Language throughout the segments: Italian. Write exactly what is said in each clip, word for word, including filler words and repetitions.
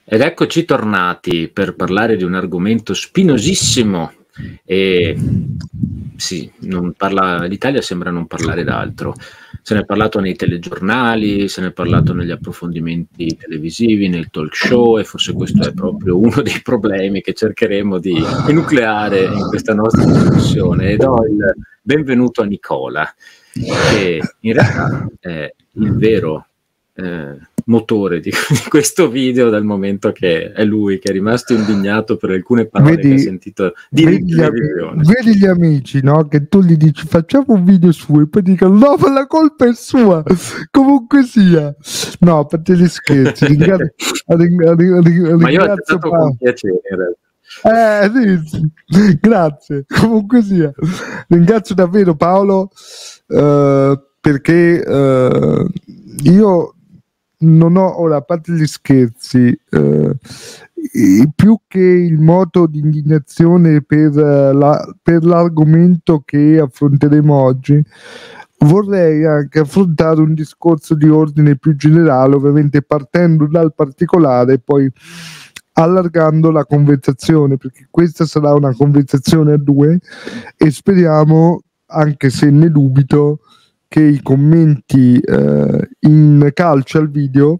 Ed eccoci tornati per parlare di un argomento spinosissimo e sì, non parla, l'Italia sembra non parlare d'altro. Se ne è parlato nei telegiornali, se ne è parlato negli approfondimenti televisivi, nel talk show, e forse questo è proprio uno dei problemi che cercheremo di enucleare in questa nostra discussione. E do il benvenuto a Nicola, che in realtà è il vero eh, motore di, di questo video, dal momento che è lui che è rimasto indignato per alcune parole Vedi, che ha sentito dire in vedi, gli, televisione. vedi gli amici, no? Che tu gli dici facciamo un video su e poi dicono no, ma la colpa è sua, comunque sia. No, a parte gli scherzi, ringrazio, ringrazio, ringrazio, ma io ho accettato con piacere in realtà. Eh, sì, sì. Grazie, comunque sia, ringrazio davvero Paolo, eh, perché eh, io non ho, ora, a parte gli scherzi, eh, più che il moto di indignazione per, la, per l'argomento che affronteremo oggi, vorrei anche affrontare un discorso di ordine più generale, ovviamente partendo dal particolare e poi allargando la conversazione, perché questa sarà una conversazione a due e speriamo, anche se ne dubito, che i commenti eh, in calce al video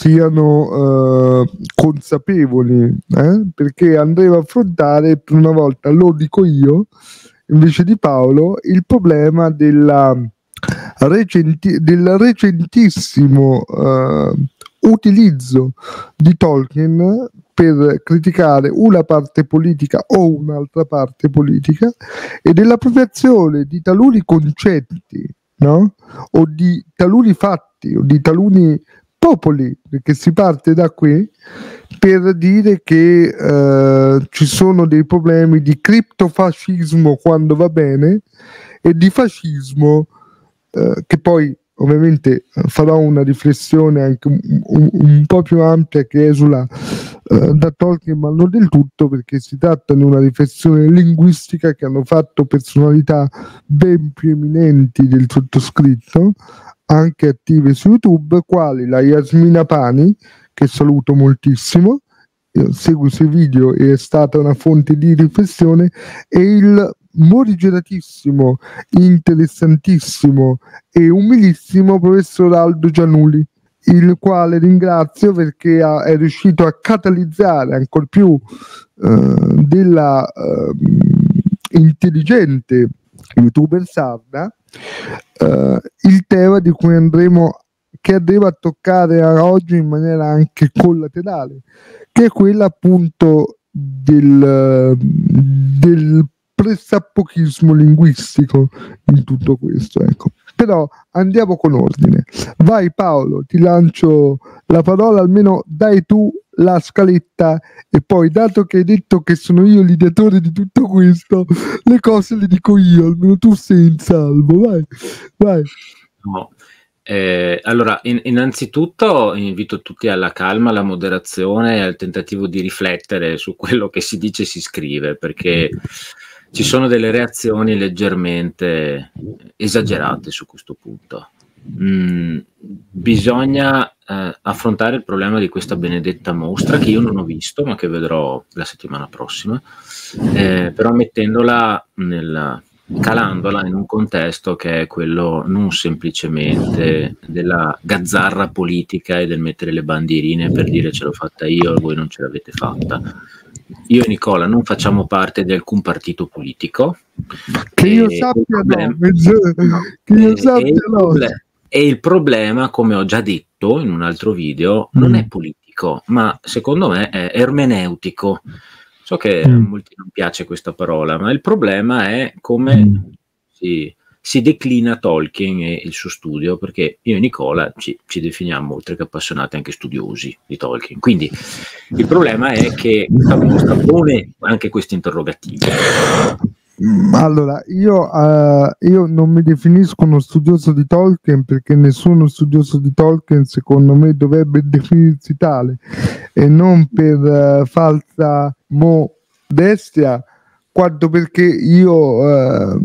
siano eh, consapevoli, eh? Perché andremo a affrontare, per una volta lo dico io invece di Paolo, il problema della recenti, del recentissimo eh, utilizzo di Tolkien per criticare una parte politica o un'altra parte politica e dell'appropriazione di taluni concetti, no? O di taluni fatti o di taluni popoli, perché si parte da qui, per dire che eh, ci sono dei problemi di criptofascismo quando va bene e di fascismo eh, che poi ovviamente farò una riflessione anche un, un, un po' più ampia che esula eh, da Tolkien, ma non del tutto, perché si tratta di una riflessione linguistica che hanno fatto personalità ben più eminenti del sottoscritto, anche attive su YouTube, quali la Yasmina Pani, che saluto moltissimo, io seguo i suoi video e è stata una fonte di riflessione, e il morigeratissimo, interessantissimo e umilissimo professor Aldo Gianuli, il quale ringrazio perché ha, è riuscito a catalizzare ancor più eh, della eh, intelligente youtuber sarda eh, il tema di cui andremo che andremo a toccare oggi in maniera anche collaterale, che è quella appunto del, del pressappochismo linguistico in tutto questo, ecco. Però andiamo con ordine. Vai Paolo, ti lancio la parola, almeno dai tu la scaletta e poi, dato che hai detto che sono io l'ideatore di tutto questo, le cose le dico io, almeno tu sei in salvo. Vai, vai. No. Eh, allora, in, innanzitutto invito tutti alla calma, alla moderazione e al tentativo di riflettere su quello che si dice e si scrive, perché ci sono delle reazioni leggermente esagerate su questo punto. Mm, bisogna eh, affrontare il problema di questa benedetta mostra, che io non ho visto ma che vedrò la settimana prossima, eh, però mettendola nella calandola in un contesto che è quello non semplicemente della gazzarra politica e del mettere le bandierine per dire ce l'ho fatta io e voi non ce l'avete fatta. Io e Nicola non facciamo parte di alcun partito politico, che io sappia problema, no, che io sappia e, no. e il problema, come ho già detto in un altro video, mm. non è politico, ma secondo me è ermeneutico. So che a mm. molti non piace questa parola, ma il problema è come mm. si, si declina Tolkien e il suo studio, perché io e Nicola ci, ci definiamo, oltre che appassionati, anche studiosi di Tolkien. Quindi il problema è che questa mostra pone anche questi interrogativi. Allora, io, uh, io non mi definisco uno studioso di Tolkien, perché nessuno studioso di Tolkien secondo me dovrebbe definirsi tale, e non per uh, falsa modestia, quanto perché io uh,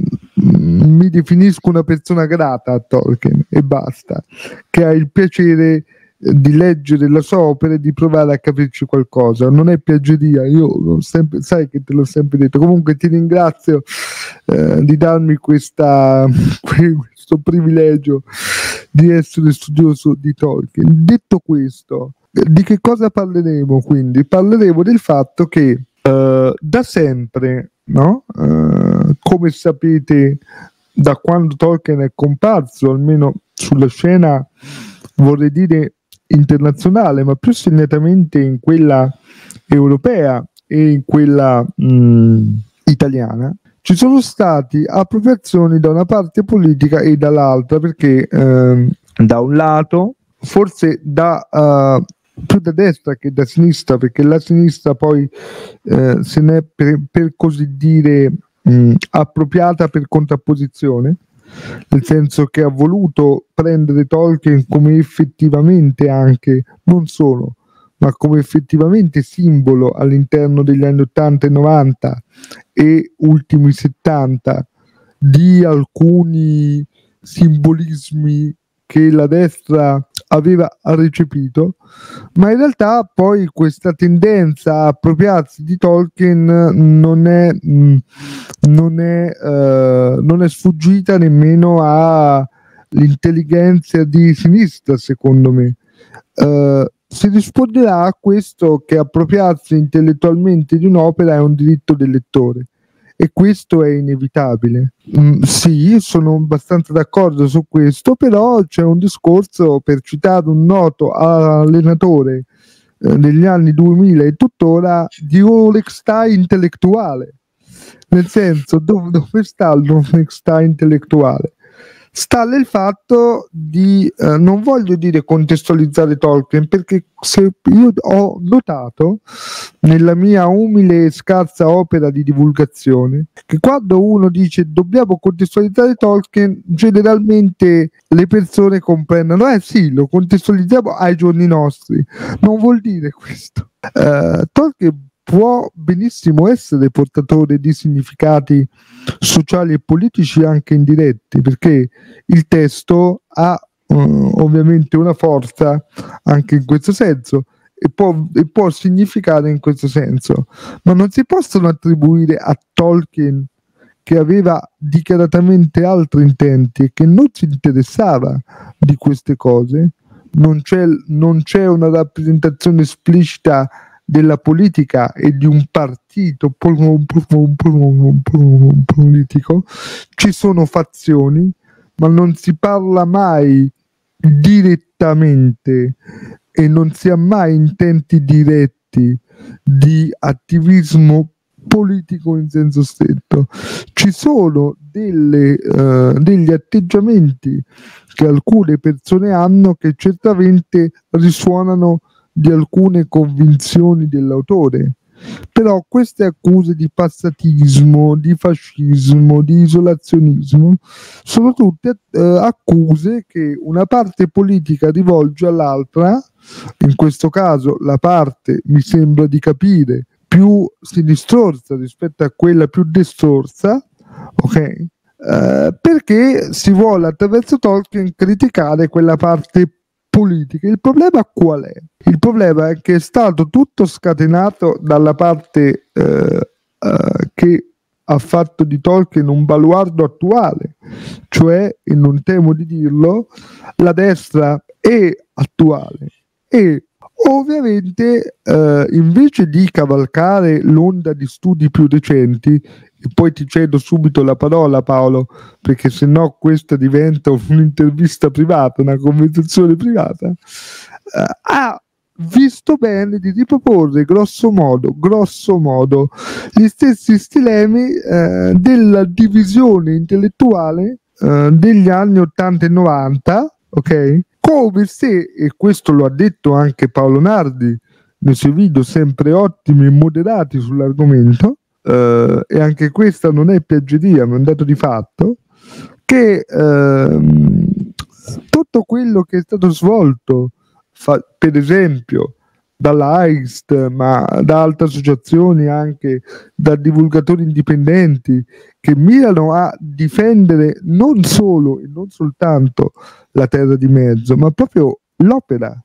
mi definisco una persona grata a Tolkien e basta, che ha il piacere di leggere la sua opera e di provare a capirci qualcosa. Non è piaggeria, io sempre, sai che te l'ho sempre detto. Comunque ti ringrazio eh, di darmi questa, questo privilegio di essere studioso di Tolkien. Detto questo, di che cosa parleremo quindi? Parleremo del fatto che eh, da sempre, no? Eh, come sapete, da quando Tolkien è comparso, almeno sulla scena, vorrei dire internazionale, ma più segnatamente in quella europea e in quella mh, italiana, ci sono stati appropriazioni da una parte politica e dall'altra, perché ehm, da un lato, forse da uh, più da destra che da sinistra, perché la sinistra poi eh, se n'è per, per così dire mh, appropriata per contrapposizione, nel senso che ha voluto prendere Tolkien come effettivamente anche, non solo, ma come effettivamente simbolo all'interno degli anni ottanta e novanta e ultimi settanta di alcuni simbolismi che la destra aveva recepito, ma in realtà poi questa tendenza a appropriarsi di Tolkien non è, mh, non è, uh, non è sfuggita nemmeno all'intelligenza di sinistra, secondo me. Uh, si risponderà a questo che appropriarsi intellettualmente di un'opera è un diritto del lettore. E questo è inevitabile. Mm, sì, sono abbastanza d'accordo su questo, però c'è un discorso, per citare un noto allenatore eh, degli anni duemila e tuttora, di onestà intellettuale. Nel senso, dove, dove sta l'onestà intellettuale? Sta nel fatto di, eh, non voglio dire contestualizzare Tolkien, perché se io ho notato nella mia umile e scarsa opera di divulgazione che quando uno dice dobbiamo contestualizzare Tolkien, generalmente le persone comprendono, eh sì, lo contestualizziamo ai giorni nostri. Non vuol dire questo. Uh, Tolkien può benissimo essere portatore di significati sociali e politici anche indiretti, perché il testo ha uh, ovviamente una forza anche in questo senso e può, e può significare in questo senso, ma non si possono attribuire a Tolkien, che aveva dichiaratamente altri intenti e che non si interessava di queste cose, non c'è, non c'è una rappresentazione esplicita della politica e di un partito politico, ci sono fazioni, ma non si parla mai direttamente e non si ha mai intenti diretti di attivismo politico in senso stretto. Ci sono delle, uh, degli atteggiamenti che alcune persone hanno che certamente risuonano di alcune convinzioni dell'autore, però queste accuse di passatismo, di fascismo, di isolazionismo sono tutte eh, accuse che una parte politica rivolge all'altra, in questo caso la parte, mi sembra di capire, più sinistrorsa rispetto a quella più destrorsa, ok? Uh, perché si vuole attraverso Tolkien criticare quella parte politica. Il problema qual è? Il problema è che è stato tutto scatenato dalla parte eh, eh, che ha fatto di Tolkien un baluardo attuale, cioè, e non temo di dirlo, la destra è attuale e ovviamente eh, invece di cavalcare l'onda di studi più recenti, e poi ti cedo subito la parola, Paolo, perché sennò questa diventa un'intervista privata, una conversazione privata, eh, ha visto bene di riproporre grosso modo, grosso modo gli stessi stilemi eh, della divisione intellettuale eh, degli anni ottanta e novanta, ok? Come se, e questo lo ha detto anche Paolo Nardi nei suoi video sempre ottimi e moderati sull'argomento, Uh, e anche questa non è piaggeria, ma è un dato di fatto, che uh, tutto quello che è stato svolto, fa, per esempio dalla A I S T, ma da altre associazioni, anche da divulgatori indipendenti che mirano a difendere non solo e non soltanto la terra di mezzo, ma proprio l'opera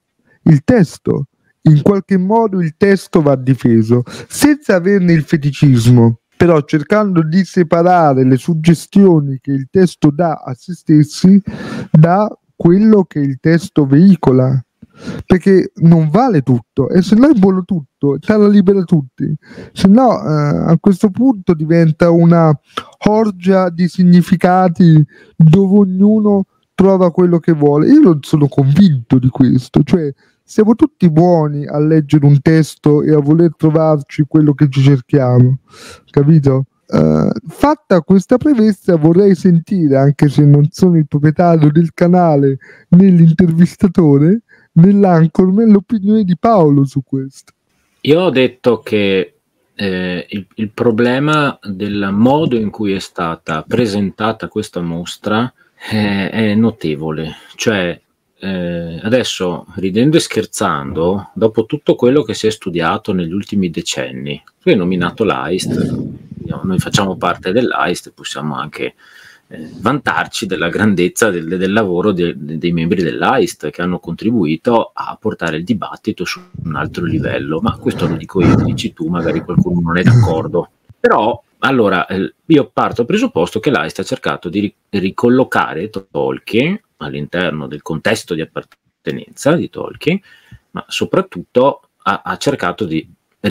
il testo. In qualche modo il testo va difeso, senza averne il feticismo, però cercando di separare le suggestioni che il testo dà a se stessi da quello che il testo veicola. Perché non vale tutto, e se no è buono tutto, te la libera tutti, se no eh, a questo punto diventa una orgia di significati dove ognuno trova quello che vuole. Io non sono convinto di questo, cioè siamo tutti buoni a leggere un testo e a voler trovarci quello che ci cerchiamo, capito? Uh, fatta questa premessa vorrei sentire, anche se non sono il proprietario del canale né l'intervistatore, nell'anchorman, l'opinione di Paolo su questo. Io ho detto che eh, il, il problema del modo in cui è stata presentata questa mostra è, è notevole, cioè eh, adesso, ridendo e scherzando, dopo tutto quello che si è studiato negli ultimi decenni, tu hai nominato l'A I S T, noi facciamo parte dell'A I S T e possiamo anche eh, vantarci della grandezza del, del lavoro de, de, dei membri dell'A I S T che hanno contribuito a portare il dibattito su un altro livello, ma questo lo dico io, lo dici tu, magari qualcuno non è d'accordo. Però allora eh, io parto dal presupposto che l'A I S T ha cercato di ricollocare Tolkien all'interno del contesto di appartenenza di Tolkien, ma soprattutto ha, ha cercato di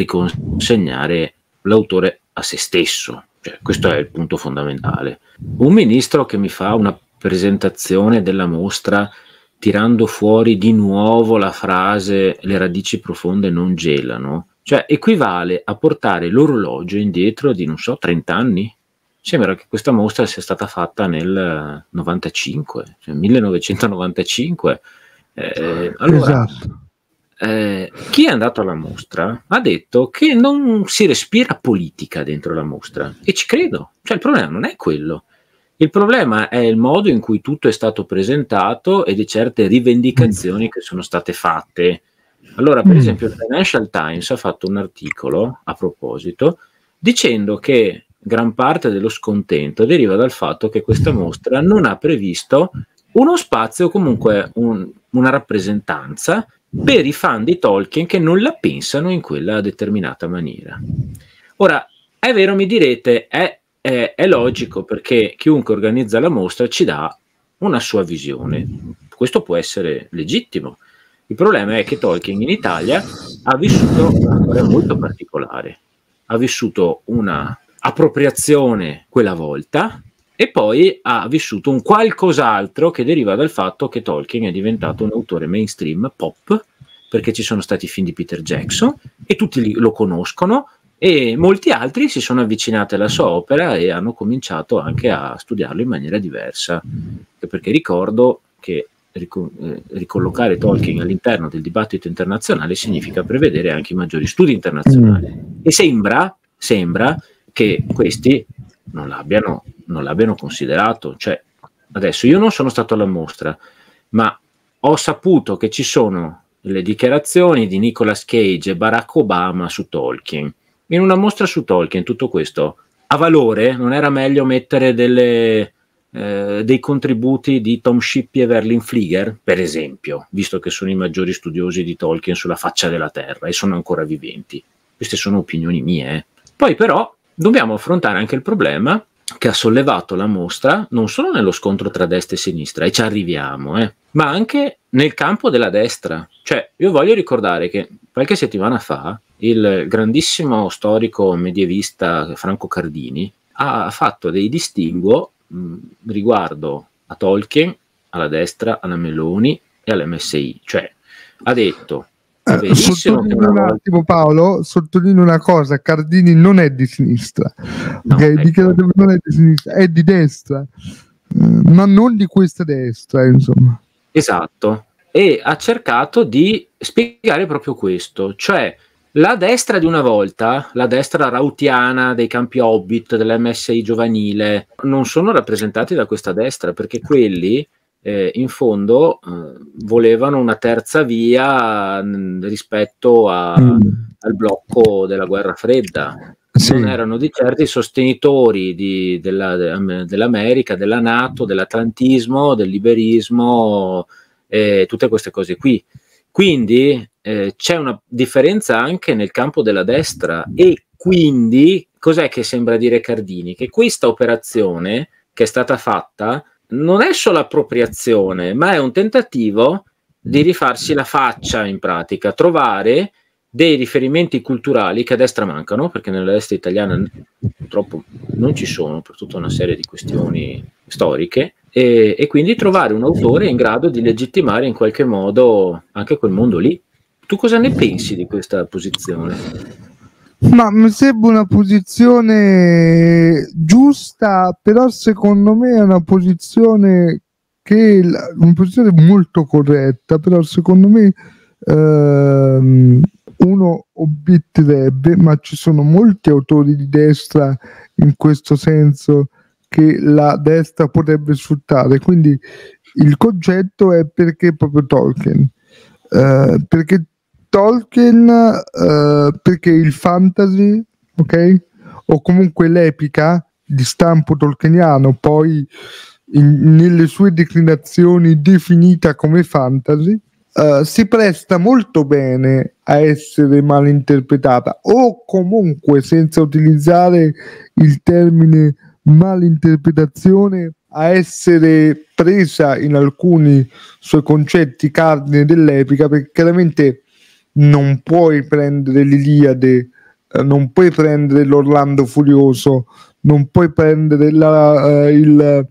riconsegnare l'autore a se stesso, cioè, questo è il punto fondamentale. Un ministro che mi fa una presentazione della mostra tirando fuori di nuovo la frase "le radici profonde non gelano", cioè equivale a portare l'orologio indietro di, non so, trenta anni. Sembra che questa mostra sia stata fatta nel novantacinque, cioè millenovecentonovantacinque. Eh, allora, esatto. eh, chi è andato alla mostra ha detto che non si respira politica dentro la mostra, e ci credo. Cioè il problema non è quello. Il problema è il modo in cui tutto è stato presentato e di certe rivendicazioni che sono state fatte. Allora, per esempio, il Financial Times ha fatto un articolo a proposito dicendo che gran parte dello scontento deriva dal fatto che questa mostra non ha previsto uno spazio, comunque un, una rappresentanza per i fan di Tolkien che non la pensano in quella determinata maniera. Ora, è vero, mi direte, è, è, è logico, perché chiunque organizza la mostra ci dà una sua visione. Questo può essere legittimo. Il problema è che Tolkien in Italia ha vissuto una storia molto particolare. Ha vissuto una appropriazione quella volta e poi ha vissuto un qualcos'altro che deriva dal fatto che Tolkien è diventato un autore mainstream pop, perché ci sono stati i film di Peter Jackson e tutti lo conoscono, e molti altri si sono avvicinati alla sua opera e hanno cominciato anche a studiarlo in maniera diversa, perché ricordo che ricollocare Tolkien all'interno del dibattito internazionale significa prevedere anche i maggiori studi internazionali, e sembra sembra che questi non l'abbiano, non l'abbiano considerato. Cioè, adesso io non sono stato alla mostra, ma ho saputo che ci sono le dichiarazioni di Nicolas Cage e Barack Obama su Tolkien. In una mostra su Tolkien tutto questo ha valore? Non era meglio mettere delle, eh, dei contributi di Tom Shippey e Verlin Flieger, per esempio, visto che sono i maggiori studiosi di Tolkien sulla faccia della terra e sono ancora viventi? Queste sono opinioni mie, eh. Poi però dobbiamo affrontare anche il problema che ha sollevato la mostra, non solo nello scontro tra destra e sinistra, e ci arriviamo, eh, ma anche nel campo della destra. Cioè, io voglio ricordare che qualche settimana fa il grandissimo storico medievista Franco Cardini ha fatto dei distinguo mh, riguardo a Tolkien, alla destra, alla Meloni e all'M S I. Cioè, ha detto... Eh, sottolineo un attimo, Paolo, sottolineo una cosa: Cardini non è di sinistra, no, okay? ecco. Non è di sinistra, è di destra, ma non di questa destra, insomma. Esatto, e ha cercato di spiegare proprio questo, cioè la destra di una volta, la destra rautiana dei campi Hobbit, dell'M S I giovanile, non sono rappresentati da questa destra, perché quelli Eh, in fondo eh, volevano una terza via mh, rispetto a, mm. al blocco della guerra fredda. Sì. Non erano di certi sostenitori di, della, de, dell'America, della NATO, dell'atlantismo, del liberismo e tutte queste cose qui. Quindi eh, c'è una differenza anche nel campo della destra, e quindi cos'è che sembra dire Cardini? Che questa operazione che è stata fatta non è solo appropriazione, ma è un tentativo di rifarsi la faccia, in pratica, trovare dei riferimenti culturali che a destra mancano, perché nella destra italiana purtroppo non ci sono per tutta una serie di questioni storiche, e, e quindi trovare un autore in grado di legittimare in qualche modo anche quel mondo lì. Tu cosa ne pensi di questa posizione? Ma mi sembra una posizione giusta, però secondo me è una posizione che una posizione molto corretta, però secondo me ehm, uno obietterebbe, ma ci sono molti autori di destra in questo senso che la destra potrebbe sfruttare, quindi il concetto è perché proprio Tolkien, eh, perché Tolkien, eh, perché il fantasy, ok, o comunque l'epica di stampo tolkieniano, poi in, nelle sue declinazioni definita come fantasy, Uh, si presta molto bene a essere mal interpretata, o comunque, senza utilizzare il termine malinterpretazione, a essere presa in alcuni suoi concetti cardine dell'epica, perché chiaramente non puoi prendere l'Iliade, eh, non puoi prendere l'Orlando Furioso, non puoi prendere la, eh, il,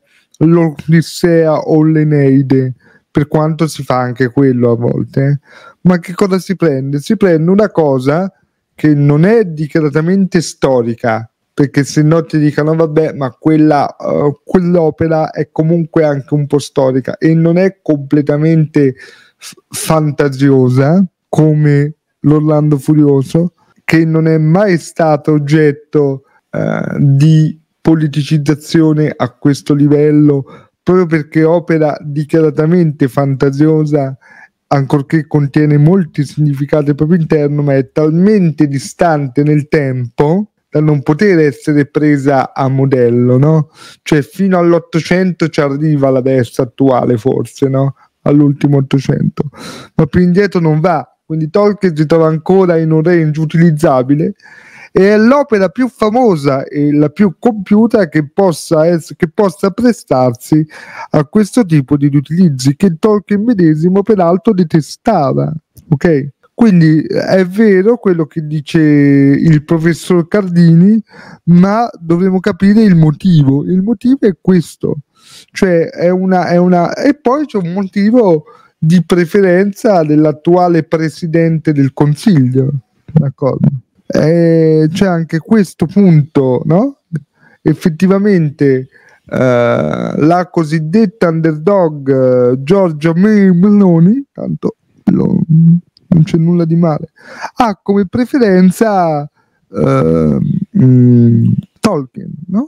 l'Odissea o l'Eneide, per quanto si fa anche quello a volte, eh. Ma che cosa si prende? Si prende una cosa che non è dichiaratamente storica, perché se no ti dicono vabbè, ma quella, uh, quell'opera è comunque anche un po' storica, e non è completamente f- fantasiosa come l'Orlando Furioso, che non è mai stato oggetto uh, di politicizzazione a questo livello, proprio perché opera dichiaratamente fantasiosa, ancorché contiene molti significati al proprio interno, ma è talmente distante nel tempo da non poter essere presa a modello, no? Cioè fino all'Ottocento ci arriva la destra attuale, forse, no? All'ultimo Ottocento, ma più indietro non va. Quindi Tolkien si trova ancora in un range utilizzabile, e è l'opera più famosa e la più compiuta che possa, essere, che possa prestarsi a questo tipo di utilizzi, che Tolkien medesimo peraltro detestava, ok? Quindi è vero quello che dice il professor Cardini, ma dovremo capire il motivo. Il motivo è questo, cioè è una, è una e poi c'è un motivo di preferenza dell'attuale presidente del Consiglio, d'accordo? E c'è anche questo punto, no? Effettivamente uh, la cosiddetta underdog uh, Giorgia Meloni, tanto lo, non c'è nulla di male, ha come preferenza uh, mh, Tolkien, no?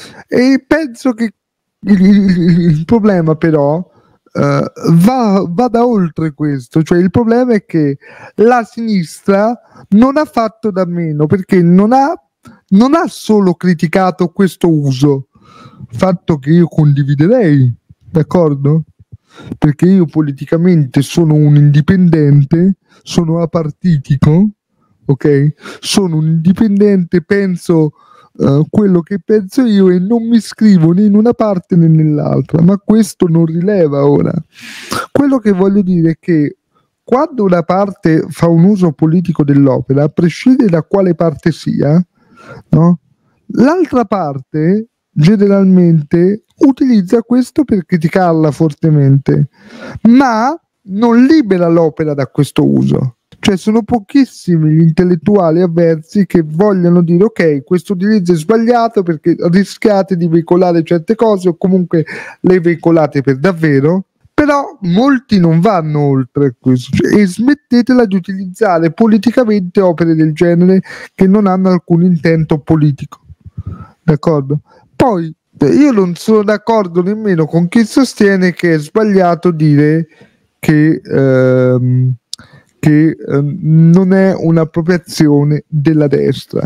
E penso che il, il, il problema però Uh, va, va da oltre questo, cioè il problema è che la sinistra non ha fatto da meno, perché non ha, non ha solo criticato questo uso, fatto che io condividerei, d'accordo? Perché io politicamente sono un indipendente, sono apartitico, ok? Sono un indipendente, penso Uh, quello che penso io, e non mi iscrivo né in una parte né nell'altra, ma questo non rileva ora. Quello che voglio dire è che quando una parte fa un uso politico dell'opera, a prescindere da quale parte sia, no? L'altra parte generalmente utilizza questo per criticarla fortemente, ma non libera l'opera da questo uso. Cioè sono pochissimi gli intellettuali avversi che vogliono dire ok, questo utilizzo è sbagliato perché rischiate di veicolare certe cose, o comunque le veicolate per davvero, però molti non vanno oltre questo, cioè, e smettetela di utilizzare politicamente opere del genere che non hanno alcun intento politico, d'accordo? Poi io non sono d'accordo nemmeno con chi sostiene che è sbagliato dire che ehm, che eh, non è un'appropriazione della destra.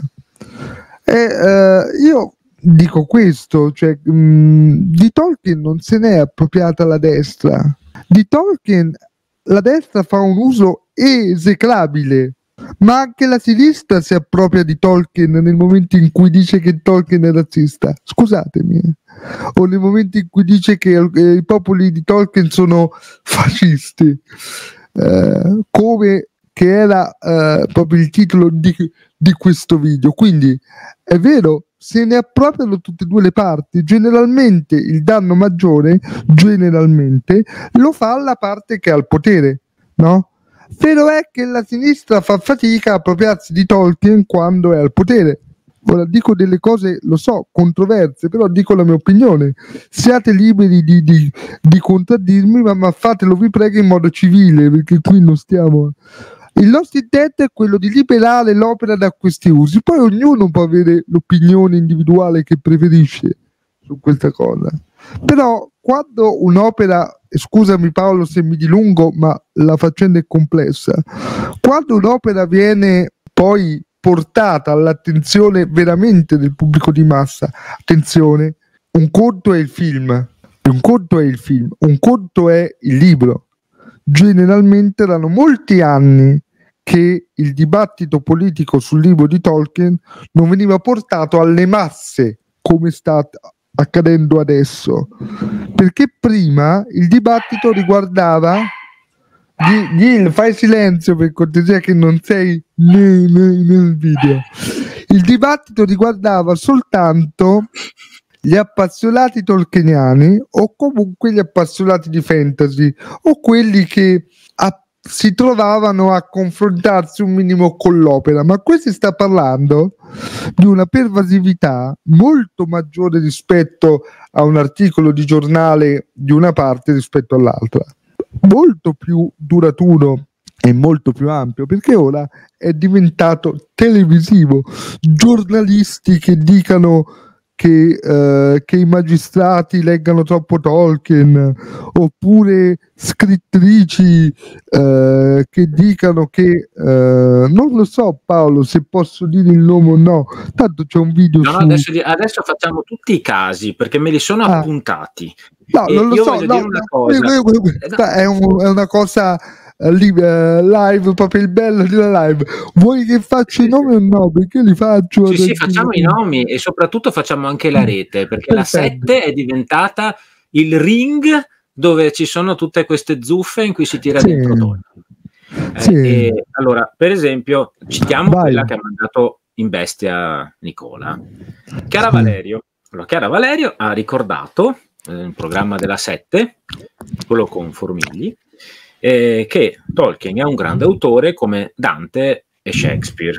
E eh, io dico questo, cioè mh, di Tolkien non se n'è appropriata la destra, di Tolkien la destra fa un uso esecrabile, ma anche la sinistra si appropria di Tolkien nel momento in cui dice che Tolkien è razzista, scusatemi, eh. o nel momento in cui dice che eh, i popoli di Tolkien sono fascisti, eh, come che era eh, proprio il titolo di, di questo video. Quindi è vero, se ne appropriano tutte e due le parti. Generalmente il danno maggiore, generalmente, lo fa la parte che ha il potere, no? Vero è che la sinistra fa fatica a appropriarsi di Tolkien quando è al potere. Ora dico delle cose, lo so, controverse, però dico la mia opinione. Siate liberi di, di, di contraddirmi, ma, ma fatelo, vi prego, in modo civile, perché qui non stiamo... Il nostro intento è quello di liberare l'opera da questi usi, poi ognuno può avere l'opinione individuale che preferisce su questa cosa. Però quando un'opera, scusami Paolo se mi dilungo, ma la faccenda è complessa, quando un'opera viene poi portata all'attenzione veramente del pubblico di massa, attenzione, un conto è il film, un conto è il film, un conto è il libro. Generalmente erano molti anni che il dibattito politico sul libro di Tolkien non veniva portato alle masse come sta accadendo adesso, perché prima il dibattito riguardava Gil, fai silenzio per cortesia che non sei nel, nel, nel video. Il dibattito riguardava soltanto gli appassionati tolkieniani o comunque gli appassionati di fantasy o quelli che a, si trovavano a confrontarsi un minimo con l'opera, ma qui si sta parlando di una pervasività molto maggiore rispetto a un articolo di giornale di una parte rispetto all'altra, molto più duraturo e molto più ampio, perché ora è diventato televisivo. Giornalisti che dicano che, eh, che i magistrati leggano troppo Tolkien, oppure scrittrici eh, che dicano che eh, non lo so Paolo se posso dire il nome o no, tanto c'è un video no, su... no, adesso, adesso facciamo tutti i casi perché me li sono ah. appuntati. No, non lo io so, voglio no, dire una no, cosa. No. È, un, è una cosa uh, live, proprio il bello della live. Vuoi che faccia i nomi o no? Perché li faccio? Sì, sì, facciamo i nomi e soprattutto facciamo anche la rete, perché la sette è diventata il ring dove ci sono tutte queste zuffe in cui si tira sì. dentro Tolkien. Eh, sì. E, allora, per esempio, citiamo Vai. quella che ha mandato in bestia Nicola. Chiara sì. Valerio. Allora, Chiara Valerio ha ricordato un programma della sette, quello con Formigli, eh, che Tolkien è un grande autore come Dante e Shakespeare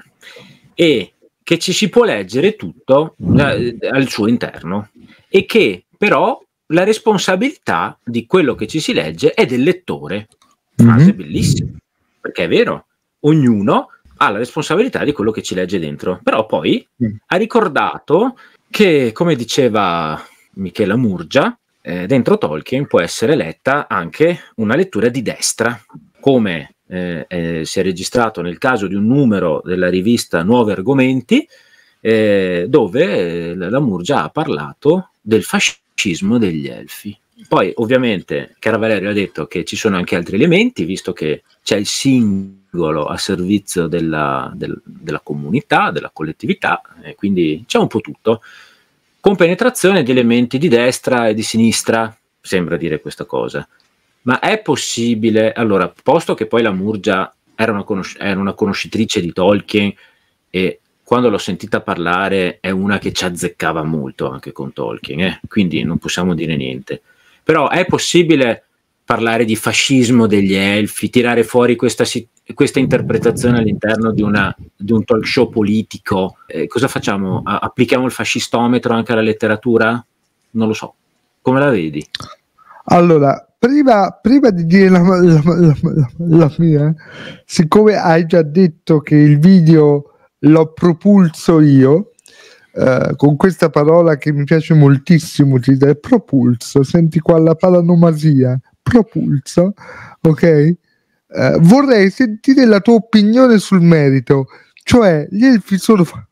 e che ci si può leggere tutto eh, al suo interno e che però la responsabilità di quello che ci si legge è del lettore. Frase mm-hmm. bellissima, perché è vero, ognuno ha la responsabilità di quello che ci legge dentro, però poi mm. ha ricordato che, come diceva Michela Murgia, eh, dentro Tolkien può essere letta anche una lettura di destra, come eh, eh, si è registrato nel caso di un numero della rivista Nuovi Argomenti, eh, dove eh, la Murgia ha parlato del fascismo degli elfi. Poi ovviamente Chiara Valerio ha detto che ci sono anche altri elementi, visto che c'è il singolo a servizio della, del, della comunità, della collettività, e quindi c'è un po' tutto, con penetrazione di elementi di destra e di sinistra, sembra dire questa cosa. Ma è possibile, allora, posto che poi la Murgia era una, conosc- era una conoscitrice di Tolkien e quando l'ho sentita parlare è una che ci azzeccava molto anche con Tolkien, eh? Quindi non possiamo dire niente. Però è possibile parlare di fascismo degli elfi, tirare fuori questa, questa interpretazione all'interno di, una, di un talk show politico? Eh, cosa facciamo? A- applichiamo il fascistometro anche alla letteratura? Non lo so. Come la vedi? Allora, prima, prima di dire la, la, la, la, la mia, siccome hai già detto che il video l'ho propulso io, Uh, con questa parola che mi piace moltissimo utilizzare, propulso, senti qua la paranomasia, propulso, ok? Uh, vorrei sentire la tua opinione sul merito, cioè gli elfi sono fa-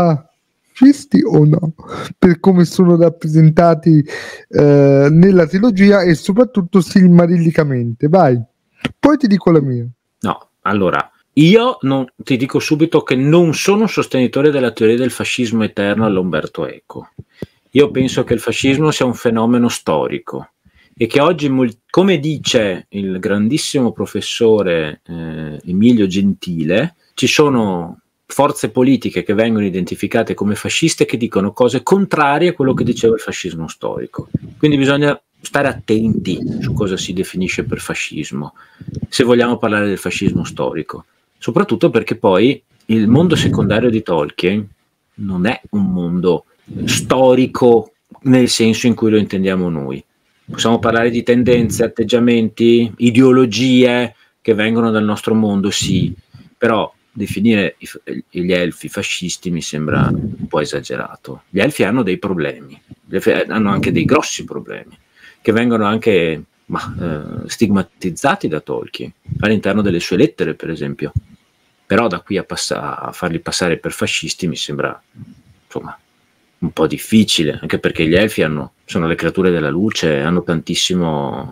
fascisti o no, per come sono rappresentati uh, nella trilogia e soprattutto silmarillicamente, vai. Poi ti dico la mia. No, allora, io non, ti dico subito che non sono un sostenitore della teoria del fascismo eterno all'Umberto Eco. Io penso che il fascismo sia un fenomeno storico e che oggi, come dice il grandissimo professore eh, Emilio Gentile, ci sono forze politiche che vengono identificate come fasciste che dicono cose contrarie a quello che diceva il fascismo storico. Quindi bisogna stare attenti su cosa si definisce per fascismo, se vogliamo parlare del fascismo storico, soprattutto perché poi il mondo secondario di Tolkien non è un mondo storico nel senso in cui lo intendiamo noi. Possiamo parlare di tendenze, atteggiamenti, ideologie che vengono dal nostro mondo, sì, però definire gli elfi fascisti mi sembra un po' esagerato. Gli elfi hanno dei problemi, gli elfi hanno anche dei grossi problemi che vengono anche ma, eh, stigmatizzati da Tolkien all'interno delle sue lettere, per esempio. Però da qui a, passa- a farli passare per fascisti mi sembra, insomma, un po' difficile, anche perché gli elfi hanno, sono le creature della luce, hanno tantissimo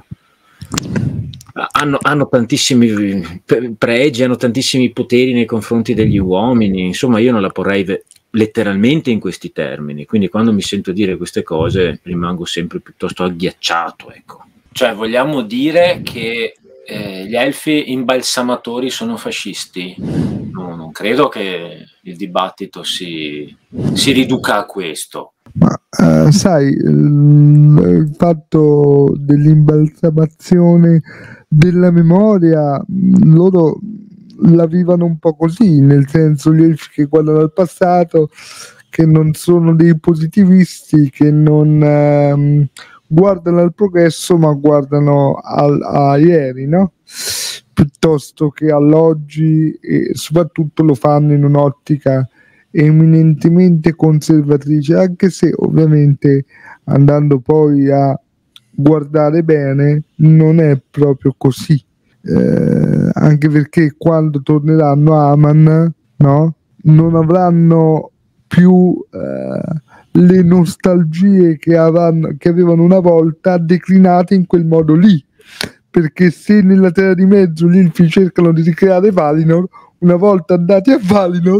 hanno, hanno tantissimi pregi, hanno tantissimi poteri nei confronti degli uomini. Insomma, io non la porrei ve- letteralmente in questi termini, quindi quando mi sento dire queste cose rimango sempre piuttosto agghiacciato, ecco. Cioè, vogliamo dire che eh, gli elfi imbalsamatori sono fascisti? No, non credo che il dibattito si, si riduca a questo. Ma uh, sai, il, il fatto dell'imbalsamazione della memoria, loro la vivono un po' così, nel senso, gli elfi che guardano al passato, che non sono dei positivisti, che non um, guardano al progresso ma guardano al, a ieri, no? Piuttosto che all'oggi, e soprattutto lo fanno in un'ottica eminentemente conservatrice, anche se ovviamente andando poi a guardare bene non è proprio così, eh, anche perché quando torneranno a Aman, no, non avranno più eh, le nostalgie che, avranno, che avevano una volta declinate in quel modo lì, perché se nella Terra di Mezzo gli elfi cercano di ricreare Valinor, una volta andati a Valinor,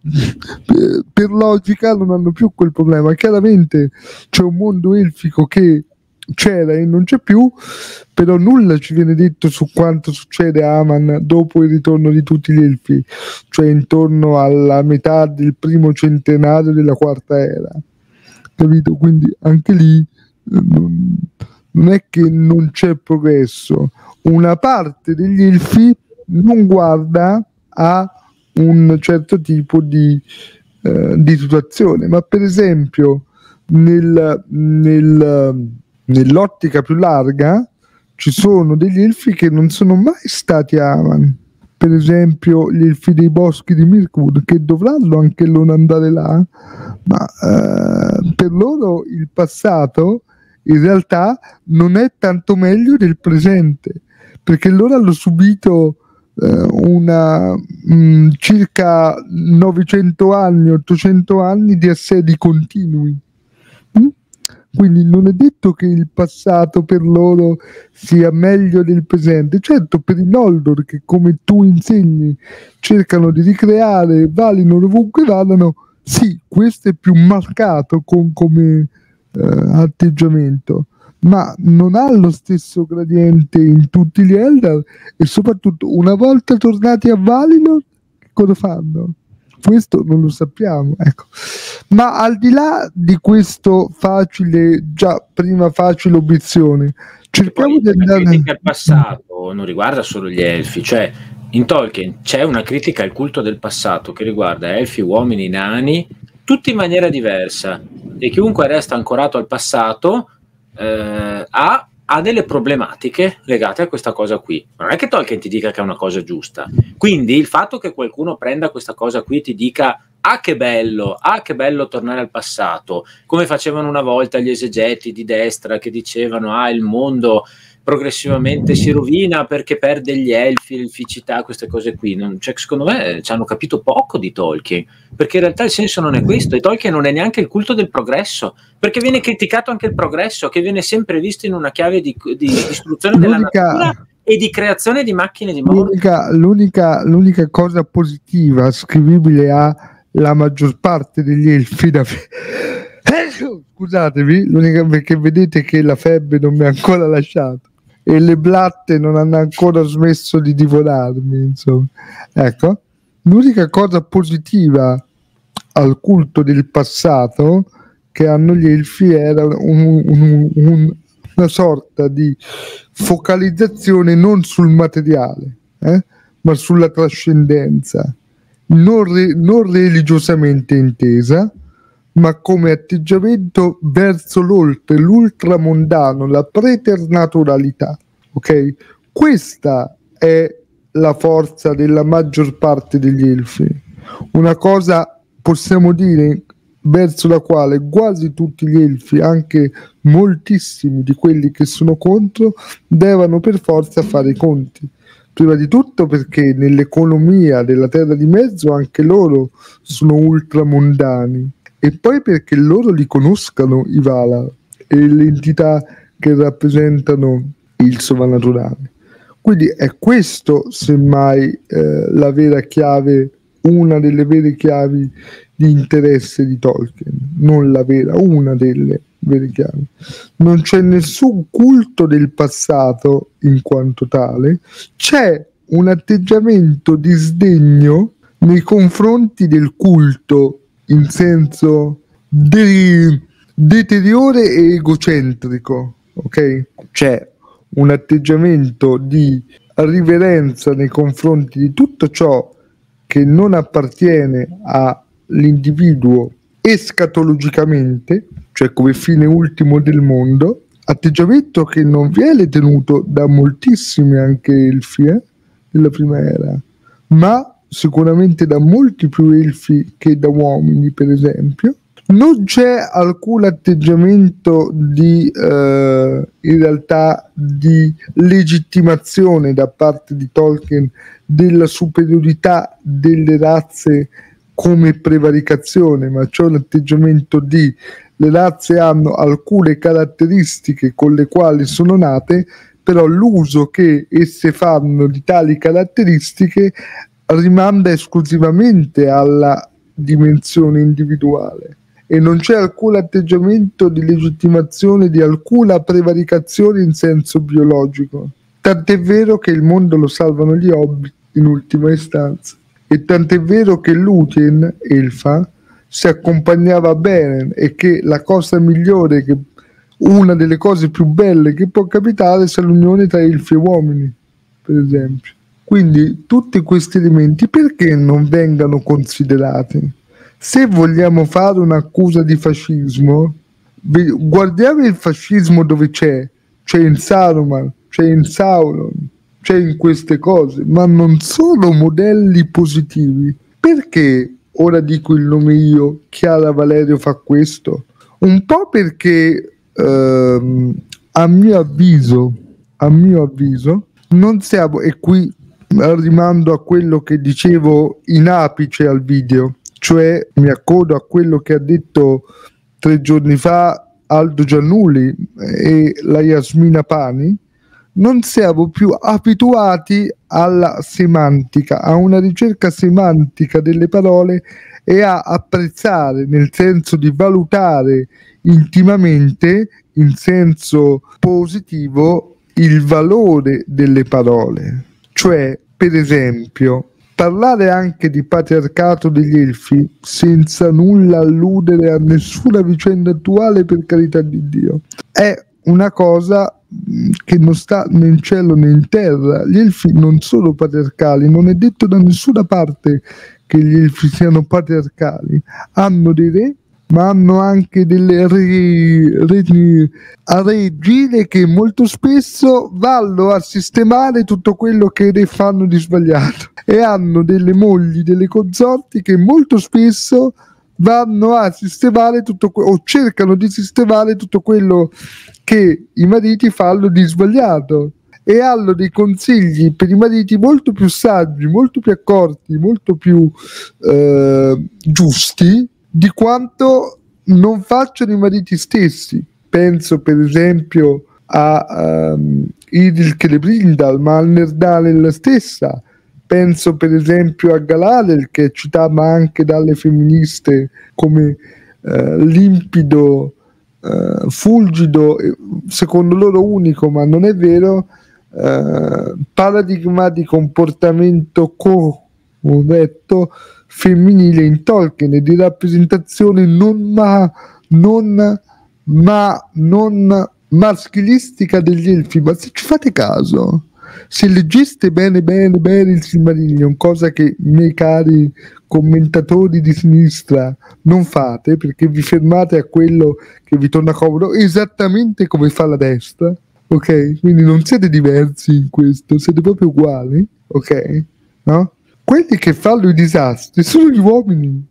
per logica non hanno più quel problema. Chiaramente c'è un mondo elfico che c'era e non c'è più, però nulla ci viene detto su quanto succede a Aman dopo il ritorno di tutti gli elfi, cioè intorno alla metà del primo centenario della quarta era, capito? Quindi anche lì non, non è che non c'è progresso. Una parte degli elfi non guarda a un certo tipo di, eh, di situazione, ma per esempio nel, nel, nell'ottica più larga ci sono degli elfi che non sono mai stati a Aman, per esempio gli elfi dei boschi di Mirkwood, che dovranno anche loro andare là, ma eh, per loro il passato in realtà non è tanto meglio del presente, perché loro hanno subito una mh, circa novecento anni, ottocento anni di assedi continui, mm? Quindi non è detto che il passato per loro sia meglio del presente. Certo, per i Noldor, che come tu insegni cercano di ricreare Valinor ovunque vadano, sì, questo è più marcato con, come eh, atteggiamento, ma non ha lo stesso gradiente in tutti gli Eldar, e soprattutto una volta tornati a Valinor che cosa fanno? Questo non lo sappiamo, ecco. Ma al di là di questo facile, già prima facile obiezione, cerchiamo di andare... La critica al passato non riguarda solo gli elfi, cioè in Tolkien c'è una critica al culto del passato che riguarda elfi, uomini, nani, tutti in maniera diversa, e chiunque resta ancorato al passato Eh, ha, ha delle problematiche legate a questa cosa qui. Non è che Tolkien ti dica che è una cosa giusta, quindi il fatto che qualcuno prenda questa cosa qui e ti dica ah che bello, ah che bello tornare al passato, come facevano una volta gli esegeti di destra che dicevano ah il mondo progressivamente si rovina perché perde gli elfi, l'elficità, queste cose qui, non, cioè, secondo me ci hanno capito poco di Tolkien, perché in realtà il senso non è questo, e Tolkien non è neanche il culto del progresso, perché viene criticato anche il progresso, che viene sempre visto in una chiave di, di distruzione della natura e di creazione di macchine di morte. L'unica, l'unica, l'unica cosa positiva ascrivibile alla maggior parte degli elfi da scusatemi, l'unica, perché vedete che la febbre non mi ha ancora lasciato e le blatte non hanno ancora smesso di divorarmi, insomma. Ecco, l'unica cosa positiva al culto del passato che hanno gli elfi era un, un, un, una sorta di focalizzazione non sul materiale, eh, ma sulla trascendenza, non, re, non religiosamente intesa, ma come atteggiamento verso l'oltre, l'ultramondano, la preternaturalità. Ok? Questa è la forza della maggior parte degli elfi. Una cosa, possiamo dire, verso la quale quasi tutti gli elfi, anche moltissimi di quelli che sono contro, devono per forza fare i conti. Prima di tutto perché nell'economia della Terra di Mezzo anche loro sono ultramondani, e poi perché loro li conoscano i Valar e le entità che rappresentano il sovrannaturale. Quindi è questo semmai eh, la vera chiave, una delle vere chiavi di interesse di Tolkien, non la vera, una delle vere chiavi. Non c'è nessun culto del passato in quanto tale, c'è un atteggiamento di sdegno nei confronti del culto in senso de- deteriore e egocentrico, ok? C'è un atteggiamento di riverenza nei confronti di tutto ciò che non appartiene all'individuo escatologicamente, cioè come fine ultimo del mondo, atteggiamento che non viene tenuto da moltissimi anche elfi eh, della prima era, ma sicuramente da molti più elfi che da uomini, per esempio. Non c'è alcun atteggiamento di eh, in realtà di legittimazione da parte di Tolkien della superiorità delle razze come prevaricazione, ma c'è un atteggiamento di le razze hanno alcune caratteristiche con le quali sono nate, però l'uso che esse fanno di tali caratteristiche rimanda esclusivamente alla dimensione individuale e non c'è alcun atteggiamento di legittimazione di alcuna prevaricazione in senso biologico. Tant'è vero che il mondo lo salvano gli hobbit in ultima istanza, e tant'è vero che Lúthien, elfa, si accompagnava a Beren e che la cosa migliore, che una delle cose più belle che può capitare sia l'unione tra elfi e uomini, per esempio. Quindi tutti questi elementi perché non vengano considerati? Se vogliamo fare un'accusa di fascismo, guardiamo il fascismo dove c'è, c'è in Saruman, c'è in Sauron, c'è in queste cose, ma non sono modelli positivi. Perché, ora dico il nome io, Chiara Valerio fa questo? Un po' perché ehm, a mio avviso, a mio avviso, non siamo, e qui rimando a quello che dicevo in apice al video, cioè mi accodo a quello che ha detto tre giorni fa Aldo Giannulli e la Yasmina Pani, non siamo più abituati alla semantica, a una ricerca semantica delle parole e a apprezzare, nel senso di valutare intimamente, in senso positivo, il valore delle parole. Cioè, per esempio, parlare anche di patriarcato degli elfi senza nulla alludere a nessuna vicenda attuale, per carità di Dio, è una cosa che non sta né in cielo né in terra. Gli elfi non sono patriarcali, non è detto da nessuna parte che gli elfi siano patriarcali. Hanno dei re, ma hanno anche delle re, re, regine che molto spesso vanno a sistemare tutto quello che i re fanno di sbagliato, e hanno delle mogli, delle consorti che molto spesso vanno a sistemare tutto que- o cercano di sistemare tutto quello che i mariti fanno di sbagliato, e hanno dei consigli per i mariti molto più saggi, molto più accorti, molto più eh, giusti di quanto non facciano i mariti stessi. Penso per esempio a um, Idil Celebrindal, ma al Nerdale stessa. Penso per esempio a Galadriel, che citava anche dalle femministe come uh, limpido, uh, fulgido, secondo loro unico, ma non è vero, uh, paradigma di comportamento corretto femminile in Tolkien e di rappresentazione non ma non ma non maschilistica degli elfi. Ma se ci fate caso, se leggeste bene bene bene il Silmarillion, cosa che i miei cari commentatori di sinistra non fate, perché vi fermate a quello che vi torna comodo, esattamente come fa la destra, ok? Quindi non siete diversi in questo, siete proprio uguali, ok? No? Quelli che fanno i disastri sono gli uomini,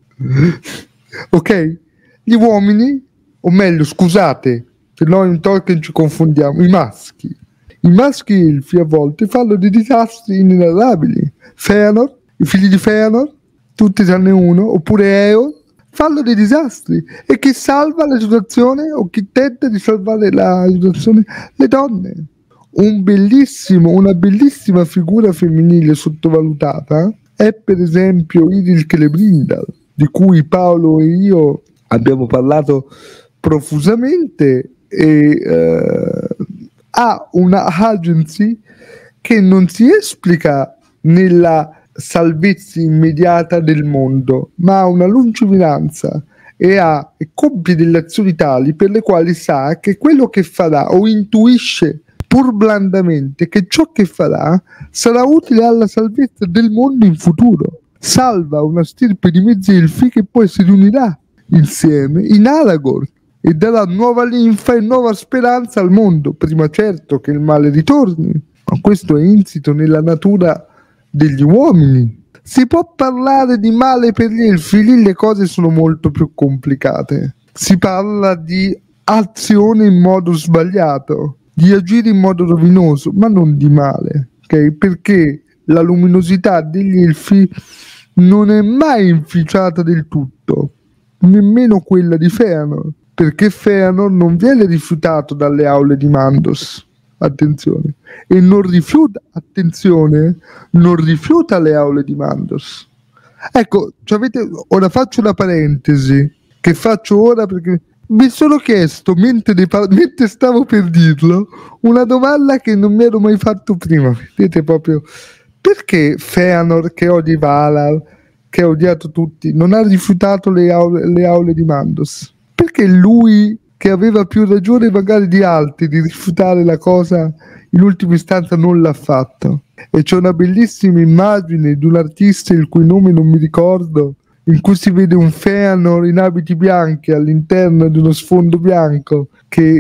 ok? Gli uomini, o meglio, scusate, se no in Tolkien ci confondiamo, i maschi. I maschi elfi a volte fanno dei disastri inenarrabili. Feanor, i figli di Feanor, tutti tranne uno, oppure Eon, fanno dei disastri. E chi salva la situazione, o chi tenta di salvare la situazione? Le donne. Un bellissimo, una bellissima figura femminile sottovalutata è per esempio Idil Celebrindal, di cui Paolo e io abbiamo parlato profusamente, e eh, ha una agency che non si esplica nella salvezza immediata del mondo, ma ha una lungimiranza e ha e compie delle azioni tali per le quali sa che quello che farà, o intuisce pur blandamente che ciò che farà sarà utile alla salvezza del mondo in futuro. Salva una stirpe di mezzi elfi che poi si riunirà insieme in Aragorn e darà nuova linfa e nuova speranza al mondo, prima certo che il male ritorni, ma questo è insito nella natura degli uomini. Si può parlare di male per gli elfi, lì le cose sono molto più complicate. Si parla di azione in modo sbagliato, di agire in modo rovinoso, ma non di male, ok? Perché la luminosità degli elfi non è mai inficiata del tutto, nemmeno quella di Feanor, perché Feanor non viene rifiutato dalle aule di Mandos, attenzione, e non rifiuta, attenzione, non rifiuta le aule di Mandos. Ecco, avete, ora faccio una parentesi, che faccio ora perché mi sono chiesto, mentre, ne par- mentre stavo per dirlo, una domanda che non mi ero mai fatto prima, vedete proprio, perché Feanor, che odia Valar, che ha odiato tutti, non ha rifiutato le aule, le aule di Mandos? Perché lui, che aveva più ragione magari di altri di rifiutare la cosa, in ultima istanza non l'ha fatto? E c'è una bellissima immagine di un artista il cui nome non mi ricordo, in cui si vede un Feanor in abiti bianchi all'interno di uno sfondo bianco che,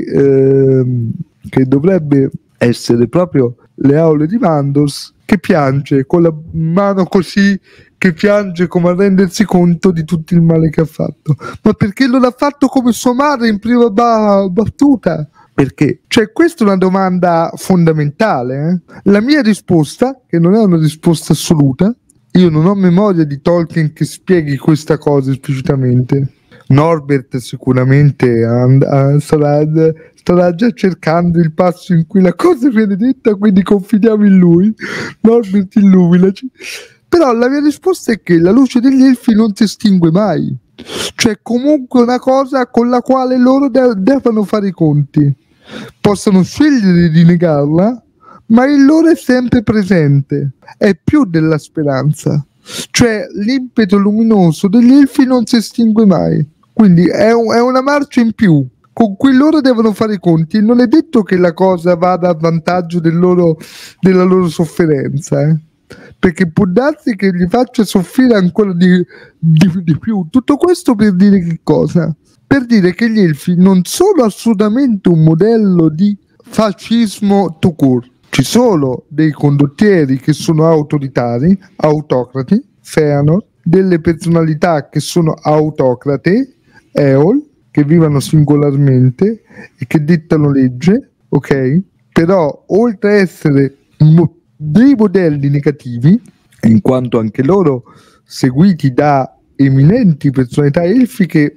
eh, che dovrebbe essere proprio le aule di Mandos, che piange con la mano così, che piange come a rendersi conto di tutto il male che ha fatto. Ma perché non l'ha fatto come sua madre in prima ba- battuta? Perché? Cioè, questa è una domanda fondamentale. Eh? La mia risposta, che non è una risposta assoluta, io non ho memoria di Tolkien che spieghi questa cosa esplicitamente. Norbert sicuramente and- uh, sarà, starà già cercando il passo in cui la cosa viene detta, quindi confidiamo in lui. Norbert, illuminaci. Però la mia risposta è che la luce degli elfi non si estingue mai. Cioè, comunque una cosa con la quale loro de- devono fare i conti. Possono scegliere di negarla, ma il loro è sempre presente, è più della speranza, cioè l'impeto luminoso degli elfi non si estingue mai, quindi è, un, è una marcia in più con cui loro devono fare i conti, e non è detto che la cosa vada a vantaggio del loro, della loro sofferenza, eh? Perché può darsi che gli faccia soffrire ancora di, di, di più. Tutto questo per dire che cosa? Per dire che gli elfi non sono assolutamente un modello di fascismo tout court. Ci sono dei condottieri che sono autoritari, autocrati, Feanor, delle personalità che sono autocrate, Eol, che vivono singolarmente e che dettano legge, ok? Però oltre a essere mo- dei modelli negativi, in quanto anche loro seguiti da eminenti personalità elfiche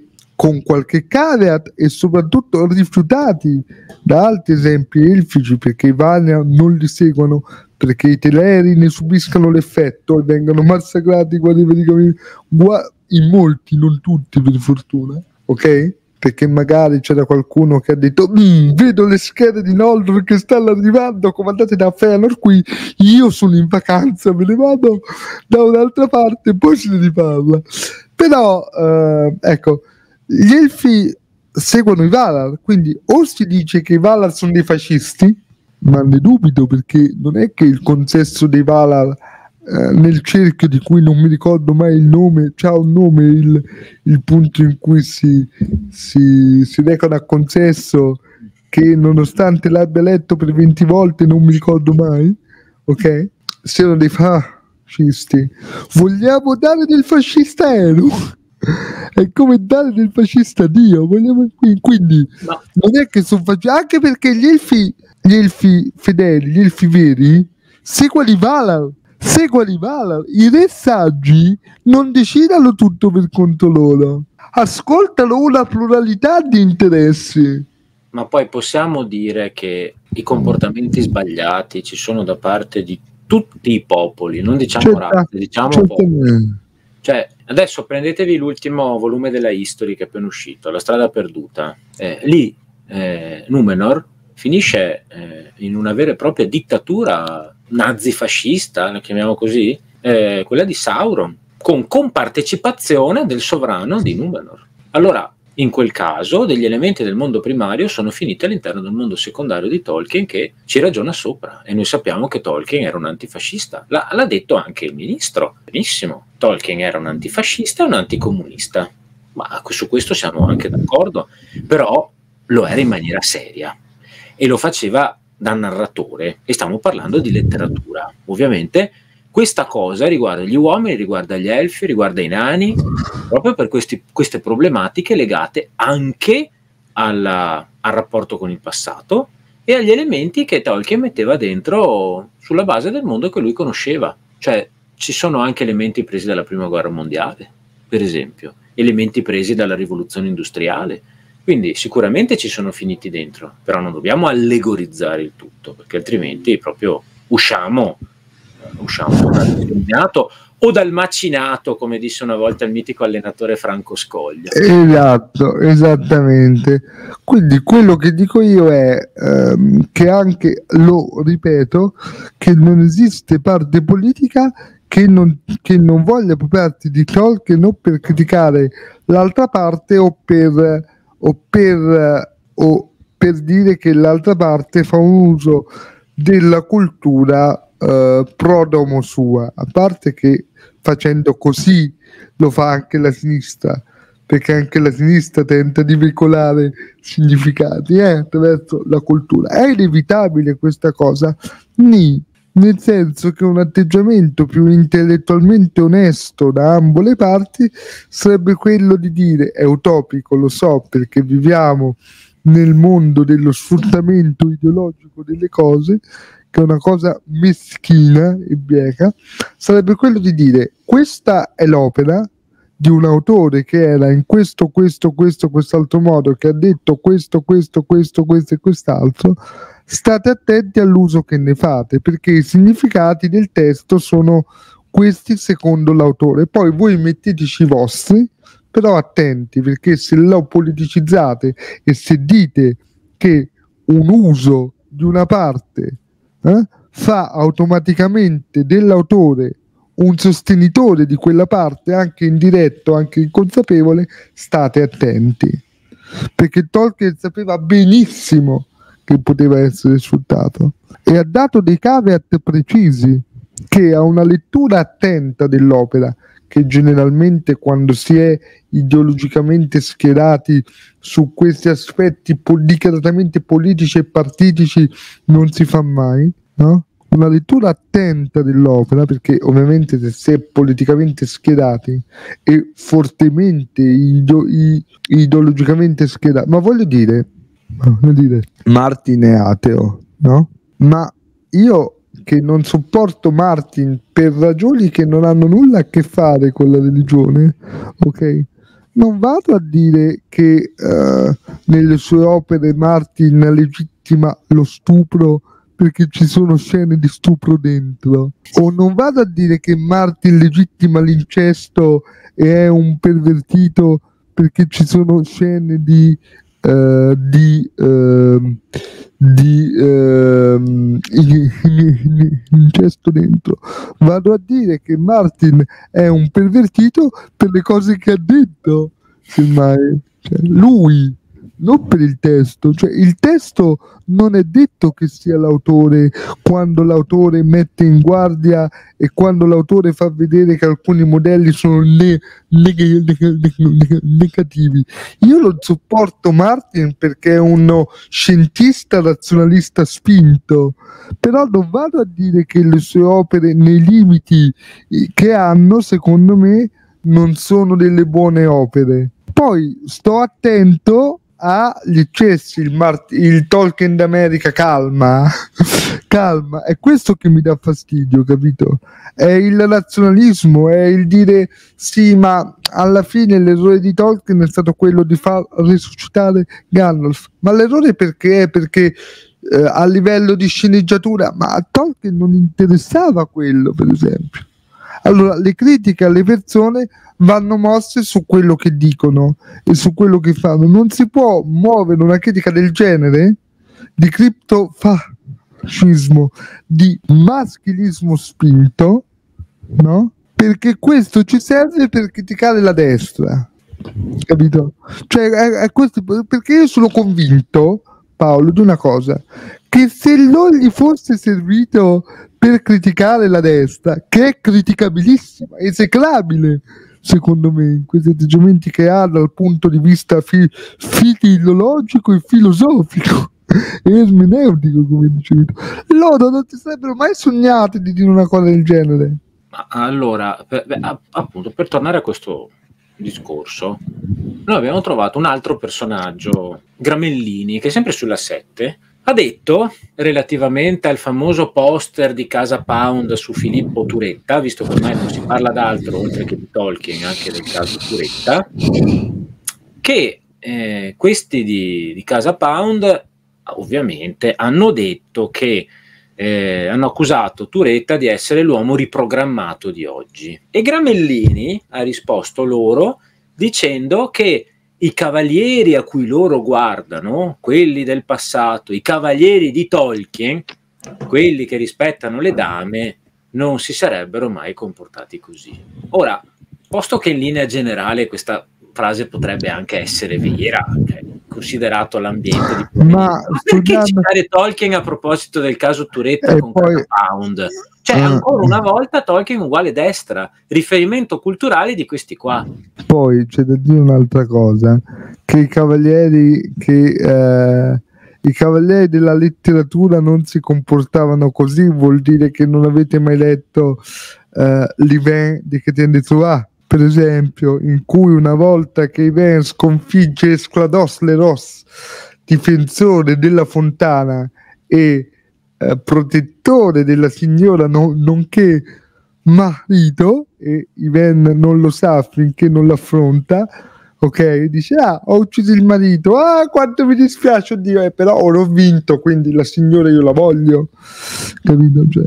con qualche caveat e soprattutto rifiutati da altri esempi elfici, perché i Valar non li seguono, perché i Teleri ne subiscano l'effetto e vengano massacrati quasi in molti, non tutti per fortuna, ok? Perché magari c'era qualcuno che ha detto vedo le schede di Noldor che stanno arrivando, comandate da Fëanor qui, io sono in vacanza, me ne vado da un'altra parte, poi se ne riparla. Però eh, ecco, gli Elfi seguono i Valar, quindi o si dice che i Valar sono dei fascisti, ma ne dubito, perché non è che il consesso dei Valar eh, nel cerchio di cui non mi ricordo mai il nome, c'ha un nome il, il punto in cui si, si, si recano a consesso, che nonostante l'abbia letto per venti volte non mi ricordo mai, ok? Siano dei fascisti. Vogliamo dare del fascista a Eru? È come dare del fascista a Dio. Vogliamo... Quindi no. Non è che sono fascisti, anche perché gli elfi, gli elfi fedeli, gli elfi veri, seguono i Valar. Seguono i Valar. I re saggi non decidano tutto per conto loro. Ascoltano una pluralità di interessi. Ma poi possiamo dire che i comportamenti sbagliati ci sono da parte di tutti i popoli, non diciamo certo, razze, diciamo popoli. Cioè, adesso prendetevi l'ultimo volume della History che è appena uscito, La strada perduta. Eh, lì eh, Numenor finisce eh, in una vera e propria dittatura nazifascista, la chiamiamo così, eh, quella di Sauron, con compartecipazione del sovrano di Numenor. Allora, in quel caso, degli elementi del mondo primario sono finiti all'interno del mondo secondario di Tolkien, che ci ragiona sopra, e noi sappiamo che Tolkien era un antifascista. L'ha, l'ha detto anche il ministro, benissimo, Tolkien era un antifascista e un anticomunista, ma su questo siamo anche d'accordo, però lo era in maniera seria e lo faceva da narratore, e stiamo parlando di letteratura. Ovviamente questa cosa riguarda gli uomini, riguarda gli elfi, riguarda i nani, proprio per questi, queste problematiche legate anche alla, al rapporto con il passato e agli elementi che Tolkien metteva dentro sulla base del mondo che lui conosceva. Cioè, ci sono anche elementi presi dalla Prima Guerra Mondiale, per esempio, elementi presi dalla Rivoluzione Industriale. Quindi sicuramente ci sono finiti dentro, però non dobbiamo allegorizzare il tutto, perché altrimenti proprio usciamo usciamo dal illuminato o dal macinato, come disse una volta il mitico allenatore Franco Scoglio. Esatto, esattamente. Quindi quello che dico io è ehm, che anche, lo ripeto, che non esiste parte politica che non, che non voglia appropriarsi di Tolkien o per criticare l'altra parte o per, o per, o per dire che l'altra parte fa un uso della cultura Uh, prodomo sua, a parte che facendo così lo fa anche la sinistra, perché anche la sinistra tenta di veicolare significati eh, attraverso la cultura. È inevitabile questa cosa, Ni, nel senso che un atteggiamento più intellettualmente onesto da ambo le parti sarebbe quello di dire, è utopico, lo so, perché viviamo nel mondo dello sfruttamento ideologico delle cose, che è una cosa meschina e bieca, sarebbe quello di dire questa è l'opera di un autore che era in questo, questo, questo, quest'altro modo, che ha detto questo, questo, questo, questo e quest'altro, state attenti all'uso che ne fate, perché i significati del testo sono questi secondo l'autore, poi voi metteteci i vostri, però attenti, perché se lo politicizzate e se dite che un uso di una parte Eh? fa automaticamente dell'autore un sostenitore di quella parte, anche indiretto, anche inconsapevole, state attenti, perché Tolkien sapeva benissimo che poteva essere sfruttato e ha dato dei caveat precisi, che a una lettura attenta dell'opera, che generalmente quando si è ideologicamente schierati su questi aspetti po- dichiaratamente politici e partitici non si fa mai, no? Una lettura attenta dell'opera, perché ovviamente se si è politicamente schierati e fortemente ideo- i- ideologicamente schierati, ma voglio dire, voglio dire, Martin è ateo, no? Ma io che non sopporto Martin per ragioni che non hanno nulla a che fare con la religione, ok? non vado a dire che uh, nelle sue opere Martin legittima lo stupro perché ci sono scene di stupro dentro, o non vado a dire che Martin legittima l'incesto e è un pervertito perché ci sono scene di uh, di uh, di uh, incesto dentro. Vado a dire che Martin è un pervertito per le cose che ha detto, semmai, cioè, lui, non per il testo. Cioè, il testo non è detto che sia l'autore quando l'autore mette in guardia e quando l'autore fa vedere che alcuni modelli sono ne- neg- neg- neg- negativi. Io non sopporto Martin perché è uno scientista razionalista spinto, però non vado a dire che le sue opere, nei limiti che hanno, secondo me non sono delle buone opere. Poi sto attento agli eccessi. Il, Mart- il Tolkien d'America calma calma, è questo che mi dà fastidio, capito? È il razionalismo, è il dire sì, ma alla fine l'errore di Tolkien è stato quello di far risuscitare Gandalf. Ma l'errore perché è? Perché eh, a livello di sceneggiatura, ma a Tolkien non interessava quello, per esempio. Allora, le critiche alle persone vanno mosse su quello che dicono e su quello che fanno. Non si può muovere una critica del genere di criptofascismo, di maschilismo spinto, no? Perché questo ci serve per criticare la destra, capito? Cioè, è, è questo, perché io sono convinto, Paolo, di una cosa, che se non gli fosse servito per criticare la destra, che è criticabilissima, esecrabile, secondo me, in questi atteggiamenti che ha dal punto di vista fi- filologico e filosofico e ermeneutico, come dicevi tu, loro non ti sarebbero mai sognati di dire una cosa del genere. Ma allora, per, beh, appunto, per tornare a questo discorso, noi abbiamo trovato un altro personaggio, Gramellini, che sempre sulla sette ha detto, relativamente al famoso poster di Casa Pound su Filippo Turetta, visto che ormai non si parla d'altro oltre che di Tolkien, anche del caso Turetta, che eh, questi di, di Casa Pound ovviamente hanno detto che eh, hanno accusato Turetta di essere l'uomo riprogrammato di oggi. E Gramellini ha risposto loro dicendo che i cavalieri a cui loro guardano, quelli del passato, i cavalieri di Tolkien, quelli che rispettano le dame, non si sarebbero mai comportati così. Ora, posto che in linea generale questa frase potrebbe anche essere vera, cioè, considerato l'ambiente di ma, ma perché studiando... citare Tolkien a proposito del caso Turetta e con poi... Pound? Cioè, uh, ancora una volta Tolkien uguale destra, riferimento culturale di questi qua. Poi c'è da dire un'altra cosa, che i cavalieri che eh, i cavalieri della letteratura non si comportavano così, vuol dire che non avete mai letto eh, l'Ivain di Chrétien de Troyes, per esempio, in cui una volta che Ivain sconfigge Esclados Leros, difensore della fontana e eh, protettore della signora, non, nonché marito, e Ivain non lo sa finché non l'affronta, ok? Dice, ah, ho ucciso il marito, ah, quanto mi dispiace, oddio, eh, però ora ho vinto, quindi la signora io la voglio, capito? Cioè,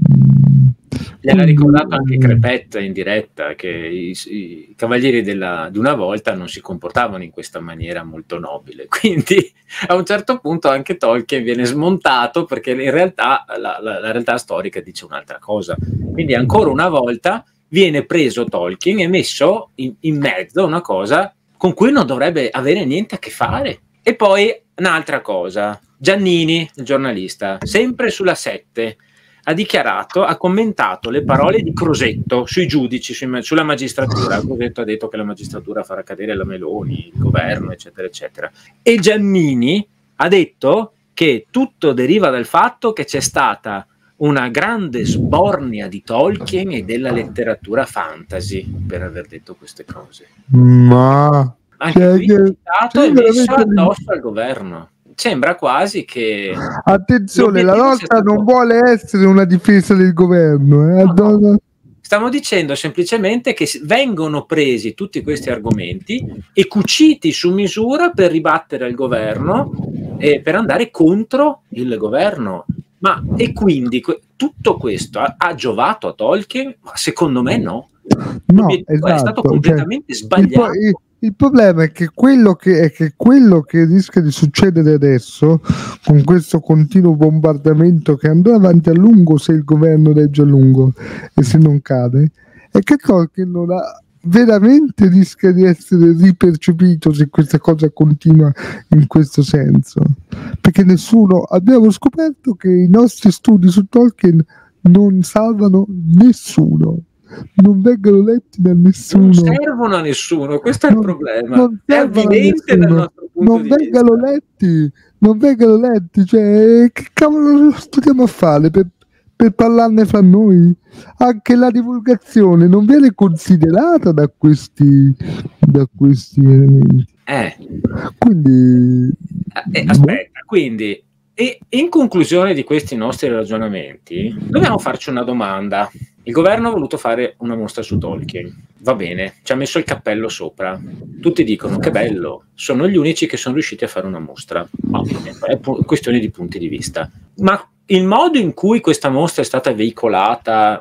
gliel'ha ricordato anche Crepetta in diretta, che i, i cavalieri della, di una volta non si comportavano in questa maniera molto nobile, quindi a un certo punto anche Tolkien viene smontato, perché in realtà la, la, la realtà storica dice un'altra cosa, quindi ancora una volta viene preso Tolkien e messo in, in mezzo a una cosa con cui non dovrebbe avere niente a che fare. E poi un'altra cosa, Giannini, il giornalista, sempre sulla sette, ha dichiarato, ha commentato le parole di Crosetto sui giudici, sui, sulla magistratura. Crosetto ha detto che la magistratura farà cadere la Meloni, il governo, eccetera, eccetera. E Giannini ha detto che tutto deriva dal fatto che c'è stata una grande sbornia di Tolkien e della letteratura fantasy per aver detto queste cose. Ma anche cioè, qui citato cioè, e messo veramente... addosso al governo. Sembra quasi che attenzione, la lotta non vuole essere una difesa del governo, eh? No, no. Stiamo dicendo semplicemente che vengono presi tutti questi argomenti e cuciti su misura per ribattere il governo e per andare contro il governo. Ma e quindi que- tutto questo ha, ha giovato a Tolkien? Ma secondo me no. No, Esatto, esatto, è stato completamente cioè, sbagliato. Il, il, il problema è che, quello che è che quello che rischia di succedere adesso, con questo continuo bombardamento che andrà avanti a lungo se il governo regge a lungo e se non cade, è che Tolkien non ha veramente rischia di essere ripercepito se questa cosa continua in questo senso, perché nessuno, abbiamo scoperto che i nostri studi su Tolkien non salvano nessuno, non vengono letti da nessuno, non servono a nessuno, questo è non, il problema, non è evidente dal nostro punto non di vengano vista. letti, non vengano letti, cioè che cavolo studiamo a fare per, per parlarne fra noi? Anche la divulgazione non viene considerata da questi da questi elementi. Eh. Quindi eh, aspetta, quindi e in conclusione di questi nostri ragionamenti dobbiamo farci una domanda. Il governo ha voluto fare una mostra su Tolkien, va bene, ci ha messo il cappello sopra, tutti dicono che bello, sono gli unici che sono riusciti a fare una mostra, va bene, è questione di punti di vista, ma il modo in cui questa mostra è stata veicolata,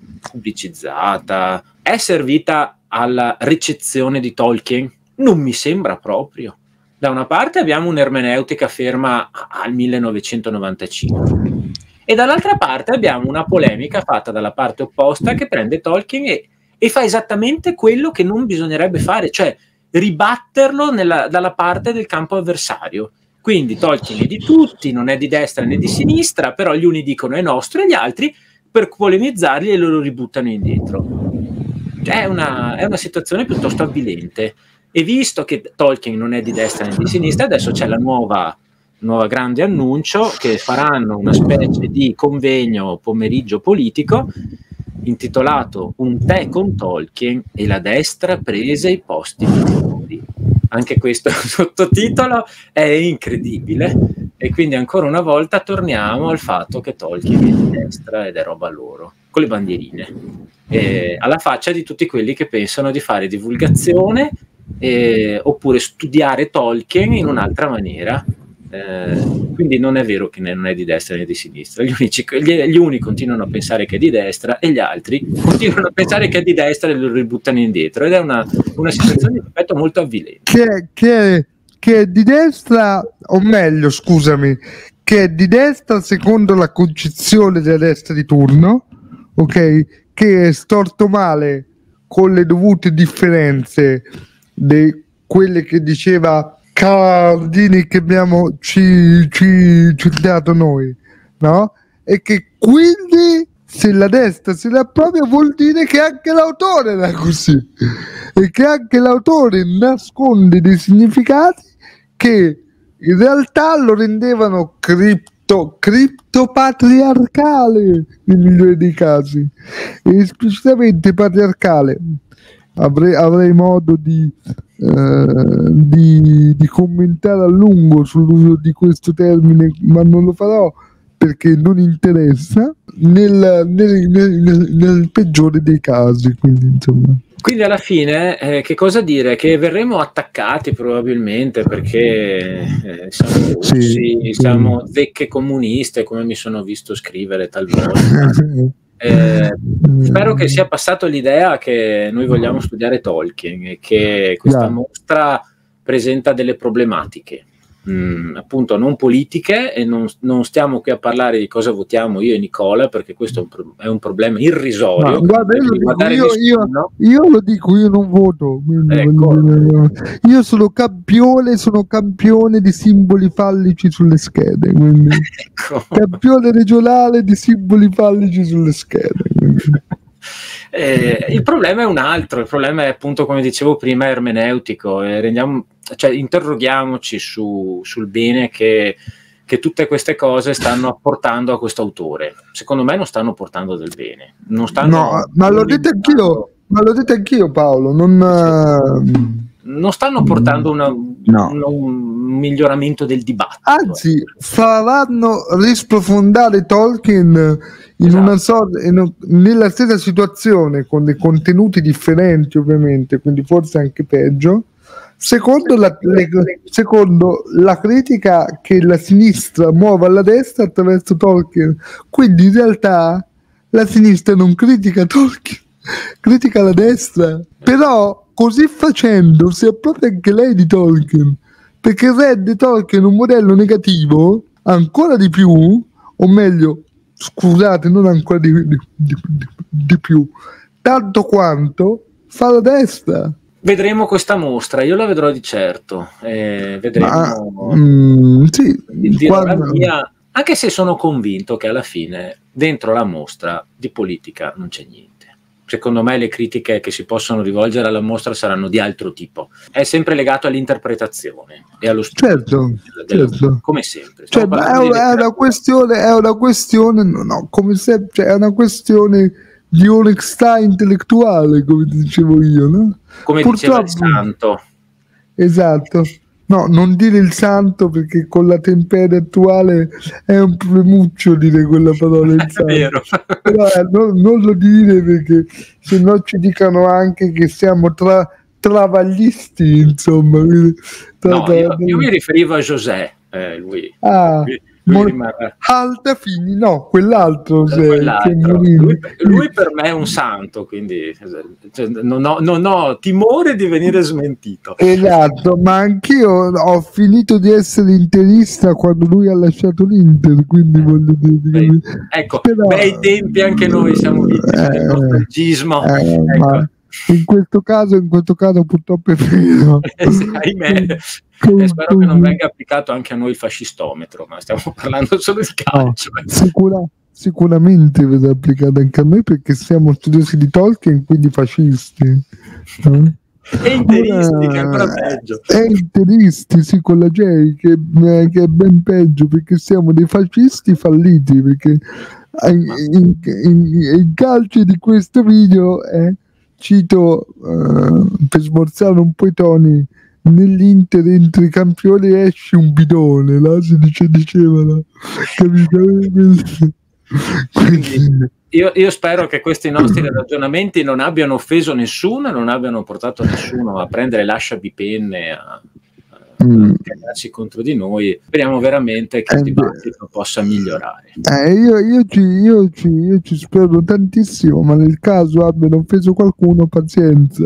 pubblicizzata, è servita alla ricezione di Tolkien? Non mi sembra proprio. Da una parte abbiamo un'ermeneutica ferma al millenovecentonovantacinque e dall'altra parte abbiamo una polemica fatta dalla parte opposta che prende Tolkien e, e fa esattamente quello che non bisognerebbe fare, cioè ribatterlo nella, dalla parte del campo avversario. Quindi Tolkien è di tutti, non è di destra né di sinistra, però gli uni dicono è nostro e gli altri per polemizzarli e lo ributtano indietro. Cioè è una, è una situazione piuttosto avvilente. E visto che Tolkien non è di destra né di sinistra, adesso c'è la nuova, nuova grande annuncio che faranno una specie di convegno pomeriggio politico intitolato Un tè con Tolkien e la destra prese i posti migliori. Anche questo sottotitolo è incredibile e quindi ancora una volta torniamo al fatto che Tolkien è di destra ed è roba loro, con le bandierine, e alla faccia di tutti quelli che pensano di fare divulgazione Eh, oppure studiare Tolkien in un'altra maniera. Eh, quindi non è vero che non è di destra né di sinistra, gli, unici, gli, gli uni continuano a pensare che è di destra e gli altri continuano a pensare che è di destra e lo ributtano indietro, ed è una, una situazione ripeto molto avvilente. Che, che, che è di destra, o meglio scusami, che è di destra secondo la concezione della destra di turno, ok, che è storto male con le dovute differenze di quelle che diceva Cardini che abbiamo ci, ci citato noi, no? E che quindi se la destra se la propria vuol dire che anche l'autore era così e che anche l'autore nasconde dei significati che in realtà lo rendevano cripto criptopatriarcale nel migliore dei casi, e esplicitamente patriarcale. Avrei, avrei modo di, eh, di, di commentare a lungo sull'uso di questo termine, ma non lo farò perché non interessa, nel, nel, nel, nel peggiore dei casi. Quindi, insomma. Quindi alla fine eh, che cosa dire? Che verremo attaccati probabilmente perché eh, siamo russi, sì, siamo sì. zecche comuniste, come mi sono visto scrivere talvolta. Eh, spero che sia passato l'idea che noi vogliamo studiare Tolkien e che questa yeah. mostra presenta delle problematiche, mm, appunto non politiche, e non, non stiamo qui a parlare di cosa votiamo io e Nicola, perché questo è un, pro- è un problema irrisorio. No, guarda, io, lo dico, io, io, io lo dico, io non voto, ecco. Io sono campione, sono campione di simboli fallici sulle schede, quindi. Ecco. Campione regionale di simboli fallici sulle schede. Eh, il problema è un altro, il problema è appunto, come dicevo prima, ermeneutico, e rendiamo, cioè, interroghiamoci su, sul bene che, che tutte queste cose stanno portando a questo autore. Secondo me non stanno portando del bene, non stanno, no, ma l'ho detto anch'io, ma l'ho detto anch'io Paolo, non, sì. non stanno portando una, no. una, un miglioramento del dibattito. Anzi, faranno risprofondare Tolkien in esatto. una sorta, in, nella stessa situazione, con dei contenuti differenti ovviamente, quindi forse anche peggio, secondo la, le, secondo la critica che la sinistra muove alla destra attraverso Tolkien. Quindi in realtà la sinistra non critica Tolkien, critica la destra, però così facendo si appropria anche lei di Tolkien, perché rende Tolkien un modello negativo ancora di più, o meglio, scusate, non ancora di, di, di, di più, tanto quanto fa la destra. Vedremo questa mostra, io la vedrò di certo, eh, vedremo. Ma, mm, sì, dirò la mia, anche se sono convinto che alla fine dentro la mostra di politica non c'è niente. Secondo me le critiche che si possono rivolgere alla mostra saranno di altro tipo. È sempre legato all'interpretazione e allo studio. Certo, dello, certo. Come sempre. Cioè, è, una, è una questione, è una questione, no, no, come sempre, cioè, è una questione di onestà intellettuale, come dicevo io, no? Come Purtroppo, diceva il santo. Esatto. No, non dire il santo, perché con la tempera attuale è un premuccio dire quella parola il santo. È vero. Però eh, non, non lo dire, perché se no ci dicono anche che siamo tra, travaglisti, insomma. Tra, no, tra, io, io mi riferivo a José, eh, lui. Ah. lui Lui Altafini, no, quell'altro, se, quell'altro. Lui, lui per me è un santo, quindi cioè, non, ho, non ho timore di venire smentito. Esatto, ma anch'io ho finito di essere interista quando lui ha lasciato l'Inter, quindi voglio dire. Beh, ecco, però, bei tempi anche noi siamo vittime eh, del nostalgismo. Eh, ecco. Ma in questo caso, in questo caso purtroppo è vero. Ahimè. E spero che non venga applicato anche a noi il fascistometro, ma stiamo parlando solo di calcio. No, sicura, sicuramente verrà applicato anche a noi, perché siamo studiosi di Tolkien, quindi fascisti. No? E interisti, che è ancora peggio. E interisti, sì, con la J, che, che è ben peggio, perché siamo dei fascisti falliti, perché in, in calce di questo video è, cito, uh, per smorzare un po' i toni, nell'Inter entri i campioni esce un bidone, no? Si dice, dicevano, capito? Quindi, io, io spero che questi nostri ragionamenti non abbiano offeso nessuno e non abbiano portato nessuno a prendere l'asciabipenne a, a, mm. a cagarci contro di noi. Speriamo veramente che eh, il dibattito possa migliorare. Eh, io, io, ci, io, ci, io ci spero tantissimo, ma nel caso abbiano offeso qualcuno, pazienza.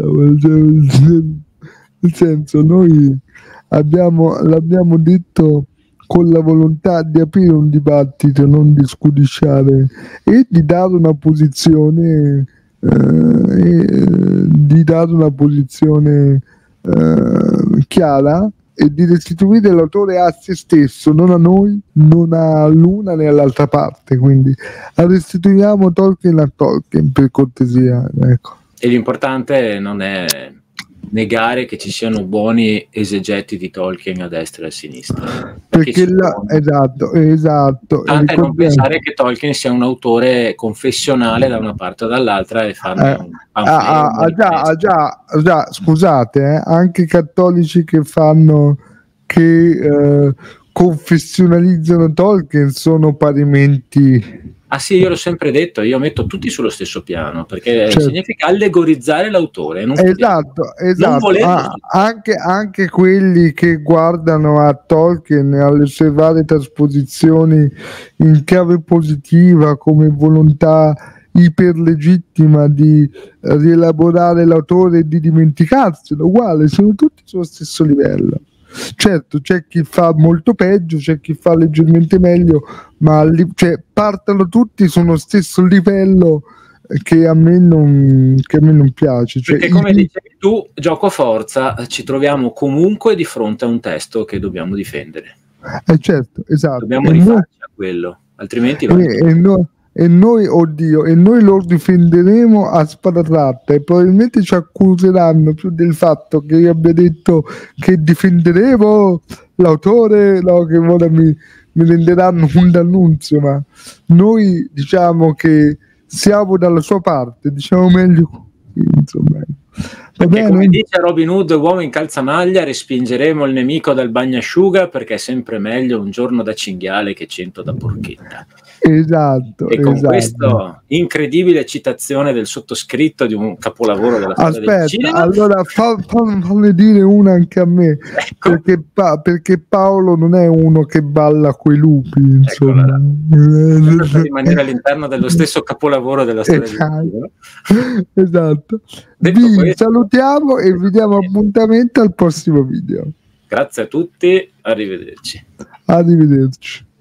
Nel senso, noi abbiamo, l'abbiamo detto con la volontà di aprire un dibattito, non di scudisciare, e di dare una posizione eh, e, di dare una posizione eh, chiara, e di restituire l'autore a se stesso, non a noi, non all'una né all'altra parte. Quindi restituiamo Tolkien a Tolkien, per cortesia, ecco. E l'importante non è negare che ci siano buoni esegeti di Tolkien a destra e a sinistra, perché, perché la, esatto, esatto. Tant'è non pensare che Tolkien sia un autore confessionale da una parte o dall'altra e farne eh, un pamphlet. Ah, ah, già, ah, già, già, scusate, eh, anche cattolici che fanno che eh, confessionalizzano Tolkien sono parimenti. Ah sì, io l'ho sempre detto, io metto tutti sullo stesso piano, perché certo. significa allegorizzare l'autore. Non esatto, esatto. Non ah, anche, anche quelli che guardano a Tolkien e alle sue varie trasposizioni in chiave positiva, come volontà iperlegittima di rielaborare l'autore e di dimenticarselo, uguale, sono tutti sullo stesso livello. Certo, c'è chi fa molto peggio, c'è chi fa leggermente meglio, ma li, cioè, partono tutti sullo stesso livello, che a me non, che a me non piace. Cioè, perché come i... dicevi tu, gioco forza, ci troviamo comunque di fronte a un testo che dobbiamo difendere. Eh certo, esatto. Dobbiamo rifarci a quello, altrimenti... E, e, no, e noi, oddio, e noi lo difenderemo a spada tratta, e probabilmente ci accuseranno più del fatto che io abbia detto che difenderemo l'autore, no, che ora mi, mi renderanno un dannunzio, ma noi diciamo che siamo dalla sua parte, diciamo meglio, insomma. Perché come dice Robin Hood, uomo in calzamaglia, respingeremo il nemico dal bagnasciuga perché è sempre meglio un giorno da cinghiale che cento da porchetta. Esatto. E con esatto. questa incredibile citazione del sottoscritto di un capolavoro della storia Aspetta, del cinema, allora fa, fa, fammi dire una anche a me, ecco. perché, pa, perché Paolo non è uno che balla coi lupi, insomma. Per rimanere all'interno dello stesso capolavoro della storia esatto. del cinema. Esatto. Detto Vi questo, salutiamo e vi diamo appuntamento al prossimo video. Grazie a tutti, arrivederci. Arrivederci.